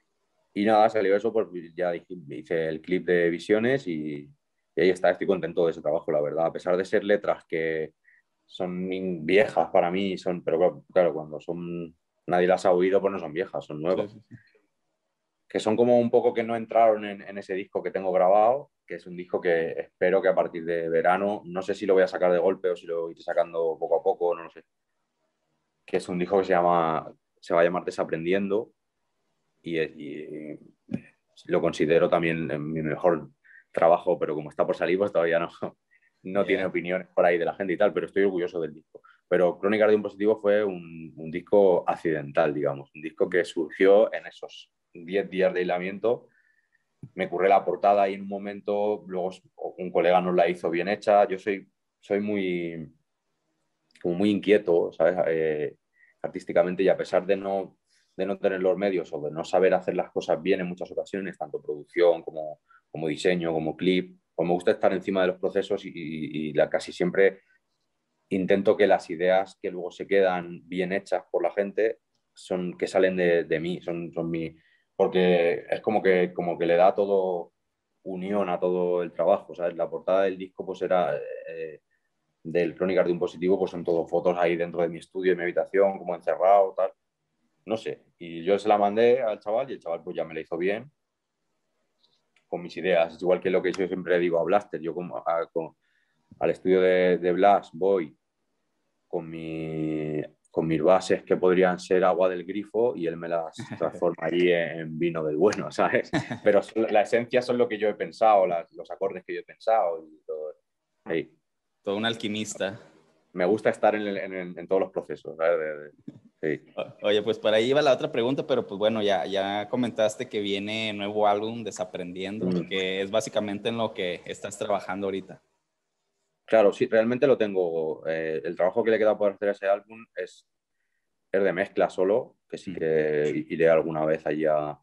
Y nada, salió eso, pues ya hice el clip de Visiones y, y ahí está, estoy contento de ese trabajo, la verdad. A pesar de ser letras que son viejas para mí, son, pero claro, cuando son nadie las ha oído, pues no son viejas, son nuevas. Sí, sí, sí. Que son como un poco que no entraron en, en ese disco que tengo grabado, que es un disco que espero que a partir de verano, no sé si lo voy a sacar de golpe o si lo iré sacando poco a poco, no lo sé. Que es un disco que se llama, se va a llamar Desaprendiendo, y, y, y lo considero también mi mejor trabajo, pero como está por salir, pues todavía no, no yeah. tiene opiniones por ahí de la gente y tal, pero estoy orgulloso del disco. Pero Crónicas de un Positivo fue un, un disco accidental, digamos, un disco que surgió en esos diez días de aislamiento. Me curré la portada y en un momento, luego un colega nos la hizo bien hecha. Yo soy, soy muy, como muy inquieto, ¿sabes? Eh, artísticamente, y a pesar de no de no tener los medios o de no saber hacer las cosas bien en muchas ocasiones, tanto producción como, como diseño, como clip, pues me gusta estar encima de los procesos y, y, y la, casi siempre intento que las ideas que luego se quedan bien hechas por la gente son que salen de, de mí, son, son mi, porque es como que, como que le da todo unión a todo el trabajo, ¿sabes? La portada del disco pues era... Eh, del Crónicas de un Positivo, pues son todo fotos ahí dentro de mi estudio, de mi habitación, como encerrado, tal. No sé, y yo se la mandé al chaval y el chaval pues ya me la hizo bien con mis ideas, es igual que lo que yo siempre digo a Blaster, yo como a, con, al estudio de, de Blas voy con, mi, con mis bases que podrían ser agua del grifo y él me las transforma allí en, en vino del bueno, ¿sabes? Pero la esencia son lo que yo he pensado, las, los acordes que yo he pensado y todo. Hey. Todo un alquimista. Me gusta estar en, en, en todos los procesos, ¿sabes? De, de, sí. Oye, pues por ahí iba la otra pregunta, pero pues bueno, ya, ya comentaste que viene nuevo álbum, Desaprendiendo, mm. que es básicamente en lo que estás trabajando ahorita. Claro, sí, realmente lo tengo. Eh, el trabajo que le queda por hacer a ese álbum es, es de mezcla solo, que sí que iré alguna vez allá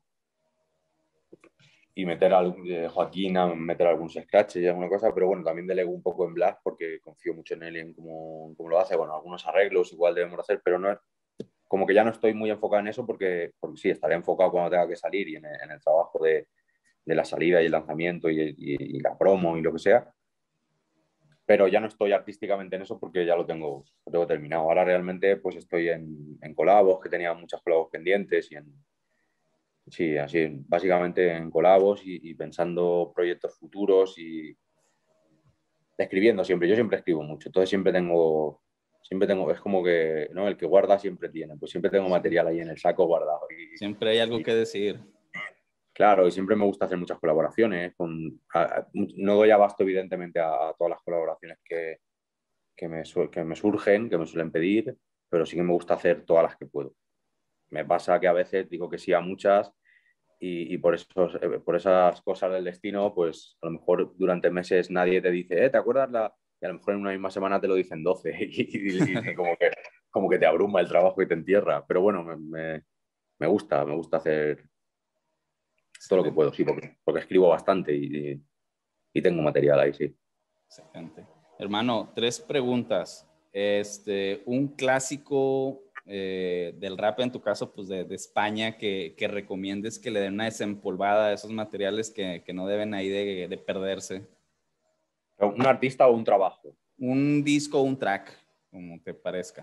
y meter a eh, Joaquín a meter algunos scratches y alguna cosa, pero bueno, también delego un poco en Blas porque confío mucho en él y en cómo, cómo lo hace. Bueno, algunos arreglos igual debemos hacer, pero no es, como que ya no estoy muy enfocado en eso porque, porque sí, estaré enfocado cuando tenga que salir y en el, en el trabajo de, de la salida y el lanzamiento y, y, y la promo y lo que sea. Pero ya no estoy artísticamente en eso porque ya lo tengo, lo tengo terminado. Ahora realmente pues estoy en, en colabos, que tenía muchas colabos pendientes y en, sí, así, básicamente en colabos y, y pensando proyectos futuros y escribiendo siempre. Yo siempre escribo mucho, entonces siempre tengo, siempre tengo, es como que, ¿no? El que guarda siempre tiene, pues siempre tengo material ahí en el saco guardado. Y, siempre hay algo y, que decir. Claro, y siempre me gusta hacer muchas colaboraciones. Con, a, no doy abasto, evidentemente, a, a todas las colaboraciones que, que, me, que me surgen, que me suelen pedir, pero sí que me gusta hacer todas las que puedo. Me pasa que a veces digo que sí a muchas y, y por, esos, eh, por esas cosas del destino, pues a lo mejor durante meses nadie te dice, eh, ¿te acuerdas la...? Y a lo mejor en una misma semana te lo dicen doce y, y, y como, que, como que te abruma el trabajo y te entierra. Pero bueno, me, me, me gusta, me gusta hacer todo lo que Excelente, puedo, sí, porque, porque escribo bastante y, y tengo material ahí, sí. excelente. Hermano, tres preguntas. Este, un clásico eh, del rap, en tu caso, pues de, de España, que, que recomiendes que le den una desempolvada a esos materiales que, que no deben ahí de, de perderse. ¿Un artista o un trabajo? Un disco o un track, como te parezca.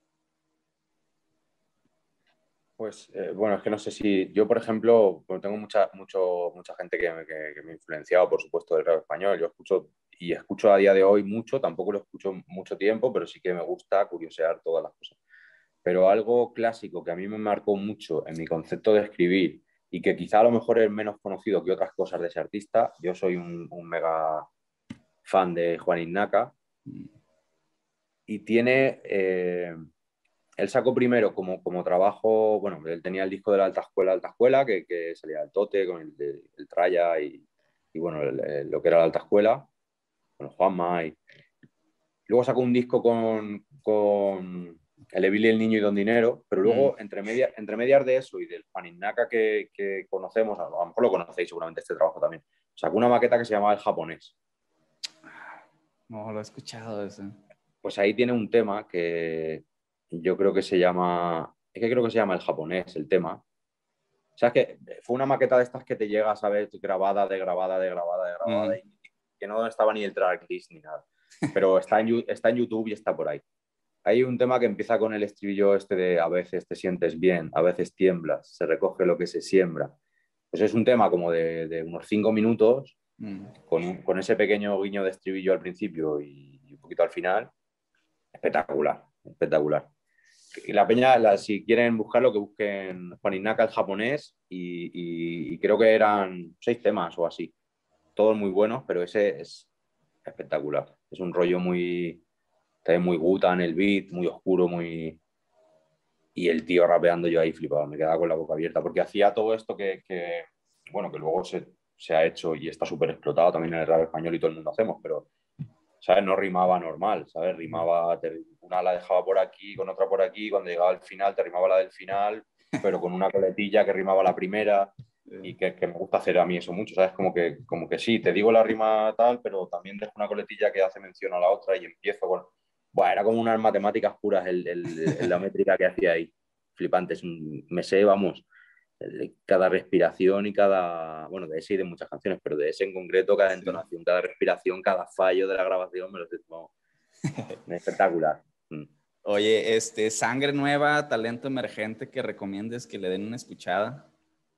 Pues eh, bueno, es que no sé si yo, por ejemplo, pues tengo mucha, mucho, mucha gente que, me- que- que me ha influenciado, por supuesto, del rap español. Yo escucho y escucho a día de hoy mucho, tampoco lo escucho mucho tiempo, pero sí que me gusta curiosear todas las cosas. Pero algo clásico que a mí me marcó mucho en mi concepto de escribir y que quizá a lo mejor es menos conocido que otras cosas de ese artista, yo soy un, un mega fan de Juan Ignaca y tiene... eh, él sacó primero como, como trabajo, bueno, él tenía el disco de la Alta Escuela, Alta Escuela, que, que salía el Tote con el, el, el Traya y, y bueno, el, el, lo que era la Alta Escuela, con Juanma. Y... Luego sacó un disco con, con El Evil y el Niño y Don Dinero, pero Mm. luego, entre, media, entre medias de eso y del Paninaka que, que conocemos, a lo mejor lo conocéis seguramente este trabajo también, sacó una maqueta que se llamaba El Japonés. No, lo he escuchado ese. Pues ahí tiene un tema que yo creo que se llama, es que creo que se llama El Japonés, el tema. O sea, es que fue una maqueta de estas que te llega a saber grabada, de grabada, de grabada, de grabada, Mm. y que no estaba ni el tracklist ni nada. Pero está en, está en YouTube y está por ahí. Hay un tema que empieza con el estribillo este de a veces te sientes bien, a veces tiemblas, se recoge lo que se siembra. Pues es un tema como de, de unos cinco minutos, Mm. con, con ese pequeño guiño de estribillo al principio y, y un poquito al final. Espectacular, espectacular. Y la peña, la, si quieren buscarlo, que busquen Juan Ignaca el japonés y, y, y, creo que eran seis temas o así. Todos muy buenos, pero ese es espectacular. Es un rollo muy, también muy gutan el beat, muy oscuro, muy... Y el tío rapeando yo ahí flipaba, me quedaba con la boca abierta, porque hacía todo esto que, que bueno, que luego se, se ha hecho y está súper explotado también en el rap español y todo el mundo hacemos, pero ¿sabes? No rimaba normal, ¿sabes? Rimaba, te, una la dejaba por aquí, con otra por aquí, cuando llegaba al final te rimaba la del final, pero con una coletilla que rimaba la primera y que, que me gusta hacer a mí eso mucho, ¿sabes? Como que, como que sí, te digo la rima tal, pero también dejo una coletilla que hace mención a la otra y empiezo con... Bueno, era como unas matemáticas puras el, el, el, la métrica que hacía ahí. Flipantes. Me sé, vamos, cada respiración y cada, bueno, de ese y de muchas canciones, pero de ese en concreto, cada Sí. entonación, cada respiración, cada fallo de la grabación, me lo sé, no, espectacular. Mm. Oye, este, sangre nueva, talento emergente que recomiendes que le den una escuchada.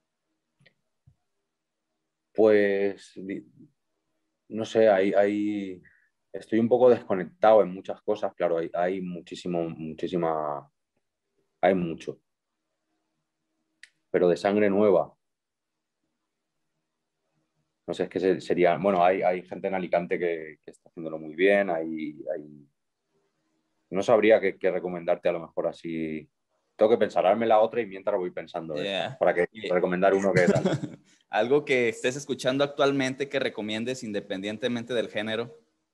Pues, no sé, hay, hay, estoy un poco desconectado en muchas cosas, claro, hay, hay muchísimo, muchísima, hay mucho, pero de sangre nueva, no sé, es que sería, bueno, hay, hay gente en Alicante que, que está haciéndolo muy bien, hay, hay no sabría qué, qué recomendarte a lo mejor así. Tengo que pensar, darme la otra y mientras voy pensando esta, Yeah. para que Y- recomendar uno que tal. Algo que estés escuchando actualmente que recomiendes independientemente del género.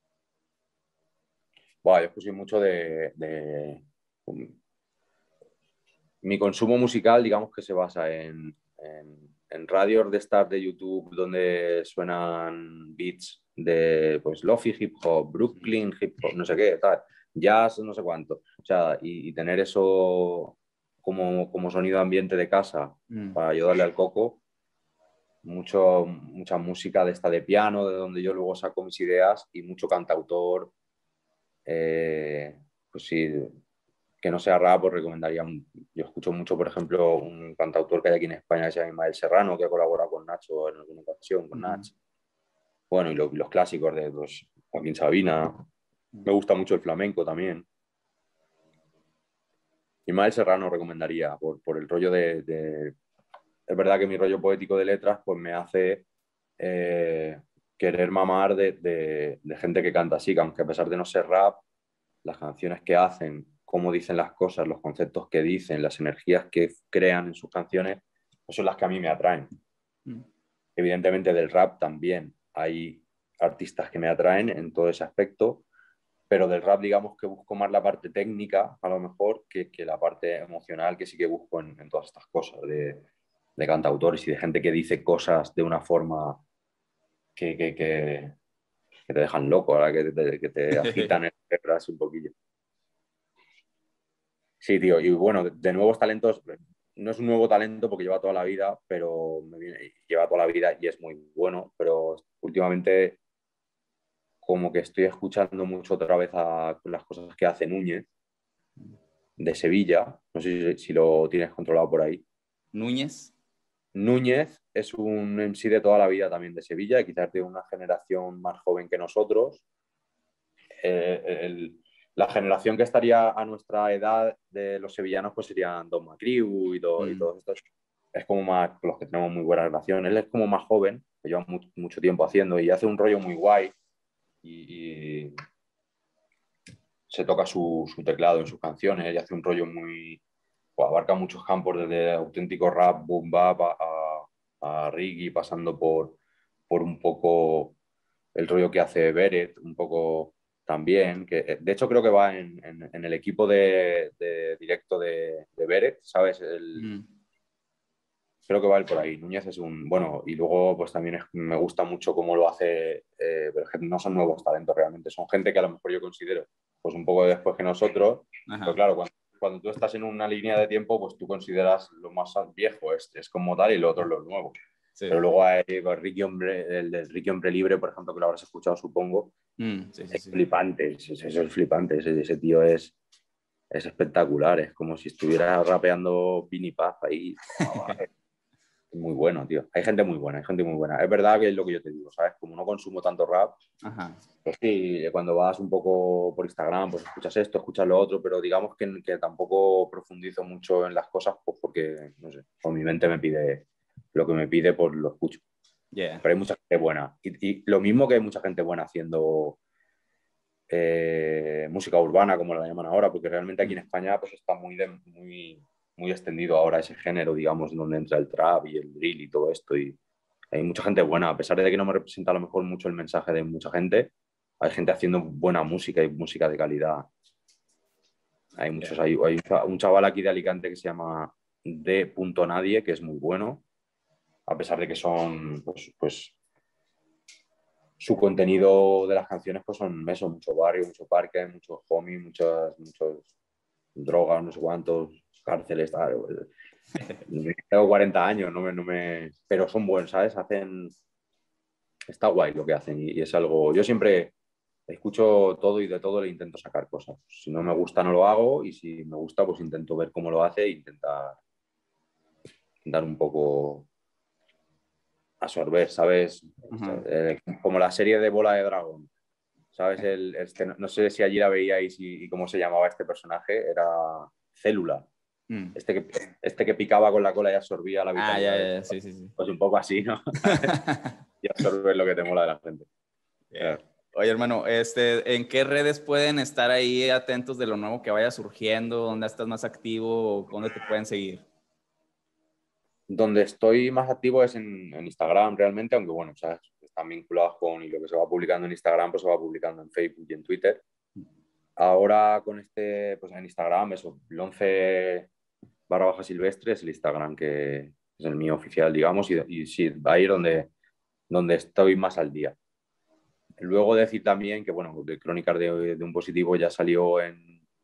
Bueno, yo escucho mucho de, de, um, mi consumo musical, digamos que se basa en, en, en radios de estas de YouTube donde suenan beats de pues lofi hip hop, Brooklyn hip hop, no sé qué, tal, jazz, no sé cuánto. O sea, y, y tener eso como, como sonido ambiente de casa Mm. para ayudarle al coco, mucho, mucha música de esta de piano, de donde yo luego saco mis ideas, y mucho cantautor, eh, pues sí, que no sea rap, pues recomendaría. Yo escucho mucho, por ejemplo, un cantautor que hay aquí en España que se llama Ismael Serrano, que ha colaborado con Nacho en alguna ocasión, con Mm. Nach. Bueno, y, lo, y los clásicos de pues, Joaquín Sabina. Me gusta mucho el flamenco también. Ismael Serrano recomendaría, por, por el rollo de, de... Es verdad que mi rollo poético de letras pues me hace eh, querer mamar de, de, de gente que canta así, que aunque a pesar de no ser rap, las canciones que hacen, cómo dicen las cosas, los conceptos que dicen, las energías que crean en sus canciones, pues son las que a mí me atraen. Mm. Evidentemente del rap también hay artistas que me atraen en todo ese aspecto, pero del rap digamos que busco más la parte técnica a lo mejor que, que la parte emocional que sí que busco en, en todas estas cosas de, de cantautores y de gente que dice cosas de una forma que, que, que, que te dejan loco, ¿verdad? Que te, que te agitan el cerebro un poquillo. Sí, tío, y bueno, de, de nuevos talentos, no es un nuevo talento porque lleva toda la vida, pero me viene- lleva toda la vida y es muy bueno, pero últimamente como que estoy escuchando mucho otra vez a las cosas que hace Núñez de Sevilla, no sé si, si lo tienes controlado por ahí. Núñez. Núñez es un M C de toda la vida también de Sevilla, quizás de una generación más joven que nosotros. Eh, el, la generación que estaría a nuestra edad de los sevillanos pues serían Don McCrew y, do, y Mm. todos estos. Es como más, con los que tenemos muy buena relación. Él es como más joven, que lleva mu mucho tiempo haciendo y hace un rollo muy guay y, y se toca su, su, teclado en sus canciones y hace un rollo muy... Pues, abarca muchos campos desde auténtico rap, boom bap a, a, a reggae, pasando por, por un poco el rollo que hace Beret, un poco también, que de hecho creo que va en, en, en el equipo de, de directo de, de Beret, ¿sabes? El, Mm. creo que va él por ahí. Núñez es un, bueno, y luego pues también es, me gusta mucho cómo lo hace, eh, pero no son nuevos talentos realmente, son gente que a lo mejor yo considero pues un poco después que nosotros, pero Ajá. claro, cuando, cuando tú estás en una línea de tiempo, pues tú consideras lo más viejo, este es como tal, y lo otro es lo nuevo. Sí. Pero luego hay pues, Ricky Hombre, el de Ricky Hombre Libre, por ejemplo, que lo habrás escuchado, supongo. Mm, sí, sí, Es sí. flipante, eso es flipante. Ese, ese tío es, es espectacular, es como si estuviera rapeando Vini Paz ahí. Es muy bueno, tío. Hay gente muy buena, hay gente muy buena. Es verdad que es lo que yo te digo, ¿sabes? Como no consumo tanto rap, Ajá. pues sí, cuando vas un poco por Instagram, pues escuchas esto, escuchas lo otro, pero digamos que, que tampoco profundizo mucho en las cosas, pues porque, no sé, pues mi mente me pide lo que me pide, pues lo escucho. Yeah. Pero hay mucha gente buena. Y, y lo mismo que hay mucha gente buena haciendo eh, música urbana, como la llaman ahora, porque realmente aquí en Mm. España pues está muy, de, muy, muy extendido ahora ese género, digamos, en donde entra el trap y el drill y todo esto. Y hay mucha gente buena, a pesar de que no me representa a lo mejor mucho el mensaje de mucha gente, hay gente haciendo buena música y música de calidad. Hay muchos, Yeah. hay, hay un chaval aquí de Alicante que se llama D. Nadie, que es muy bueno, a pesar de que son, pues, pues su contenido de las canciones pues son eso, mucho barrio, mucho parque, muchos homies, muchas, muchos drogas, no sé cuántos, cárceles, tal. Tengo cuarenta años, no me, no me... pero son buenos, ¿sabes? Hacen... Está guay lo que hacen y, y es algo... Yo siempre escucho todo y de todo le intento sacar cosas. Si no me gusta no lo hago y si me gusta pues intento ver cómo lo hace e intentar dar un poco absorber, ¿sabes? Ajá. Eh, como la serie de Bola de Dragón. ¿Sabes? El, este, no sé si allí la veíais y, y cómo se llamaba este personaje. Era Célula. Mm. Este que, este que picaba con la cola y absorbía la Ah, ya, vitalidad ya, de... ya, sí, sí, sí. Pues un poco así, ¿no? Y absorber lo que te mola de la gente. Yeah. Claro. Oye, hermano, este, ¿en qué redes pueden estar ahí atentos de lo nuevo que vaya surgiendo? ¿Dónde estás más activo? ¿O dónde te pueden seguir? Donde estoy más activo es en, en Instagram realmente, aunque bueno, ¿sabes? Están vinculados con y lo que se va publicando en Instagram pues se va publicando en Facebook y en Twitter. Ahora con este, pues en Instagram, eso, el once barra baja silvestre es el Instagram que es el mío oficial, digamos, y, y sí, va a ir donde, donde estoy más al día. Luego decir también que, bueno, de Crónicas de, de un Positivo ya salió en,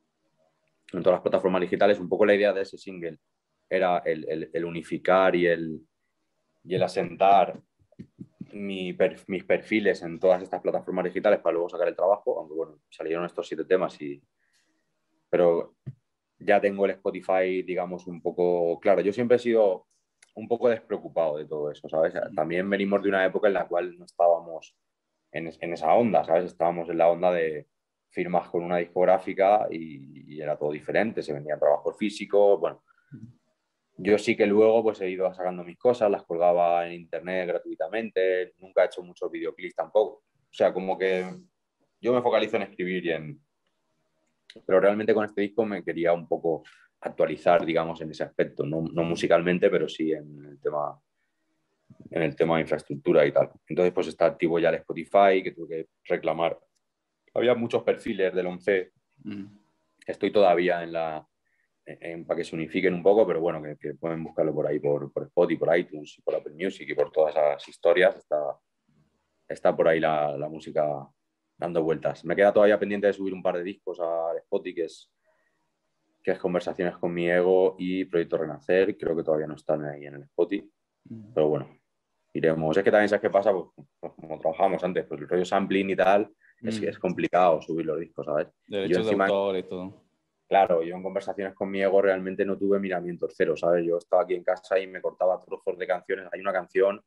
en todas las plataformas digitales. Un poco la idea de ese single era el, el, el unificar y el, y el asentar mi per, mis perfiles en todas estas plataformas digitales para luego sacar el trabajo, aunque bueno, salieron estos siete temas y... Pero ya tengo el Spotify, digamos, un poco... Claro, yo siempre he sido un poco despreocupado de todo eso, ¿sabes? También venimos de una época en la cual no estábamos en, en esa onda, ¿sabes? Estábamos en la onda de firmas con una discográfica y, y era todo diferente, se vendían trabajos físicos, bueno, yo sí que luego pues he ido sacando mis cosas, las colgaba en internet gratuitamente, nunca he hecho muchos videoclips tampoco, o sea, como que yo me focalizo en escribir y en... Pero realmente con este disco me quería un poco actualizar, digamos, en ese aspecto, no, no musicalmente, pero sí en el tema en el tema de infraestructura y tal. Entonces, pues está activo ya el Spotify, que tuve que reclamar. Había muchos perfiles del once. Mm. Estoy todavía en la... En, para que se unifiquen un poco, pero bueno, que, que pueden buscarlo por ahí, por, por Spotify, por iTunes, y por Apple Music y por todas esas historias. Está, está por ahí la, la música dando vueltas. Me queda todavía pendiente de subir un par de discos a Spotify, que es, que es Conversaciones con mi ego y Proyecto Renacer. Creo que todavía no están ahí en el Spotify, mm. pero bueno, iremos. Es que también, ¿sabes qué pasa? Pues, pues como trabajábamos antes, pues el rollo sampling y tal, mm. es, es complicado subir los discos, ¿sabes? Derechos de autor y todo. Claro, yo en Conversaciones con mi ego realmente no tuve miramientos cero, ¿sabes? Yo estaba aquí en casa y me cortaba trozos de canciones. Hay una canción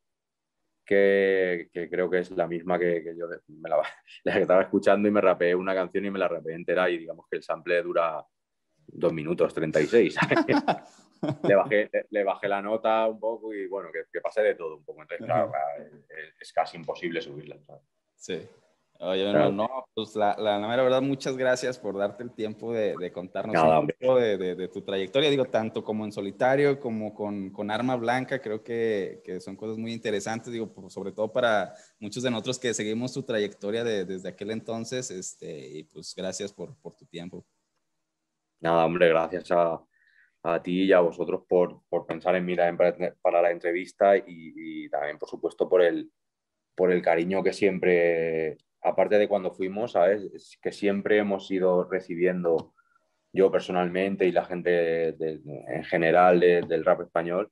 que, que creo que es la misma que, que yo me la, la que estaba escuchando y me rapeé una canción y me la rapeé entera y digamos que el sample dura dos minutos treinta y seis, ¿sabes? le, bajé, le, le bajé la nota un poco y bueno, que, que pasé de todo un poco. Entonces, claro, uh-huh. es, es casi imposible subirla, ¿sabes? Sí. Oye, claro. no, no, pues la, la, la mera verdad, muchas gracias por darte el tiempo de, de contarnos Nada, un poco de, de, de tu trayectoria, digo, tanto como en solitario como con, con Arma Blanca, creo que, que son cosas muy interesantes, digo, por, sobre todo para muchos de nosotros que seguimos tu trayectoria de, desde aquel entonces, este, y pues gracias por, por tu tiempo. Nada, hombre, gracias a, a ti y a vosotros por, por pensar en mí también para, para la entrevista y, y también, por supuesto, por el, por el cariño que siempre... Aparte de cuando fuimos, ¿sabes? Es que siempre hemos ido recibiendo, yo personalmente y la gente de, de, en general de, del rap español,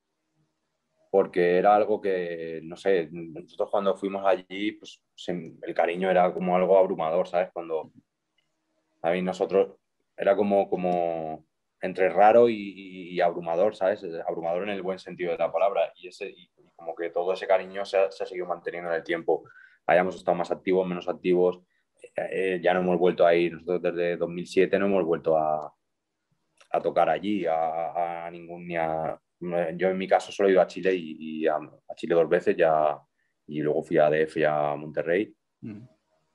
porque era algo que, no sé, nosotros cuando fuimos allí, pues se, el cariño era como algo abrumador, ¿sabes? Cuando a mí nosotros era como, como entre raro y, y abrumador, ¿sabes? Abrumador en el buen sentido de la palabra y, ese, y como que todo ese cariño se ha, se ha seguido manteniendo en el tiempo. Hayamos estado más activos, menos activos, eh, ya no hemos vuelto a ir. Nosotros desde dos mil siete no hemos vuelto a, a tocar allí, a, a ningún... Ni a, yo en mi caso solo he ido a Chile y, y a, a Chile dos veces ya, y luego fui a D F y a Monterrey. Mm.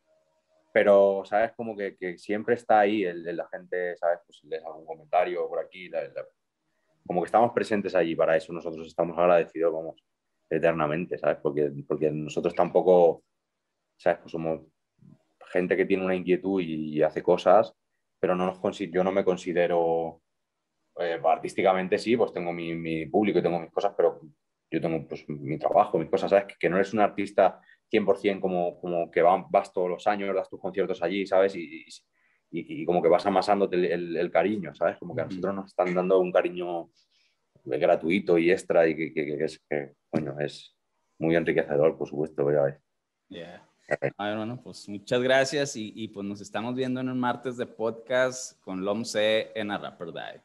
Pero, ¿sabes? Como que, que siempre está ahí el, el, la gente, ¿sabes? Pues lees algún comentario por aquí, la, la, como que estamos presentes allí para eso. Nosotros estamos agradecidos, vamos, eternamente, ¿sabes? Porque, porque nosotros tampoco... ¿Sabes? Pues somos gente que tiene una inquietud y, y hace cosas, pero no nos, yo no me considero eh, artísticamente, sí, pues tengo mi, mi público y tengo mis cosas, pero yo tengo pues mi trabajo, mis cosas, ¿sabes? Que, que no eres un artista cien por ciento como, como que va, vas todos los años, das tus conciertos allí, ¿sabes? Y, y, y como que vas amasándote el, el, el cariño, ¿sabes? Como que a nosotros nos están dando un cariño gratuito y extra y que, que, que es, que, coño, es muy enriquecedor, por supuesto, ya ves. Yeah. Ay, bueno, pues muchas gracias y, y pues nos estamos viendo en un martes de podcast con Lomce en A Rapper Die.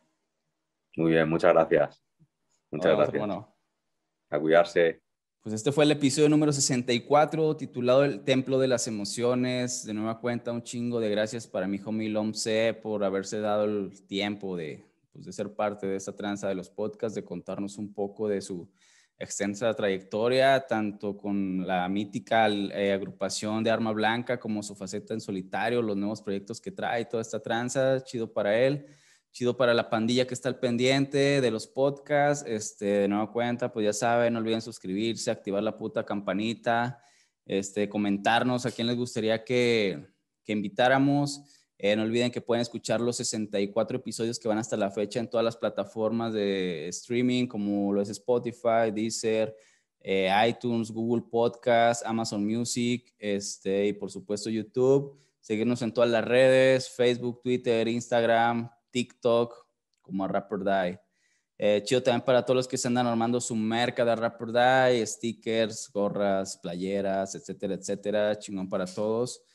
Muy bien, muchas gracias. Muchas Vamos, gracias. Hermano. A cuidarse. Pues este fue el episodio número sesenta y cuatro, titulado El Templo de las Emociones. De nueva cuenta, un chingo de gracias para mi homie Lomce por haberse dado el tiempo de, pues, de ser parte de esta tranza de los podcasts, de contarnos un poco de su extensa trayectoria, tanto con la mítica eh, agrupación de Arma Blanca como su faceta en solitario, los nuevos proyectos que trae, toda esta tranza, chido para él, chido para la pandilla que está al pendiente de los podcasts. Este, de nueva cuenta, pues ya saben, no olviden suscribirse, activar la puta campanita, este, comentarnos a quién les gustaría que, que invitáramos. Eh, no olviden que pueden escuchar los sesenta y cuatro episodios que van hasta la fecha en todas las plataformas de streaming, como lo es Spotify, Deezer, eh, iTunes, Google Podcast, Amazon Music, este, y por supuesto YouTube. Seguirnos en todas las redes, Facebook, Twitter, Instagram, TikTok, como a Rapper Die. Eh, chido también para todos los que se andan armando su merca de Rapper Die, stickers, gorras, playeras, etcétera, etcétera. Chingón para todos.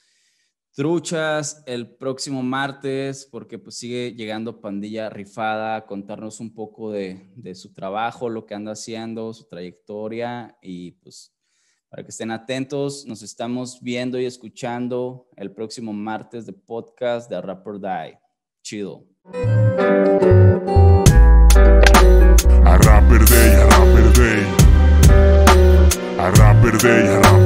Truchas el próximo martes, porque pues sigue llegando Pandilla Rifada a contarnos un poco de, de su trabajo, lo que anda haciendo, su trayectoria, y pues para que estén atentos, nos estamos viendo y escuchando el próximo martes de podcast de A Rapper Die. Chido. A Rapper Day, A Rapper Day, A Rapper Day, A Rapper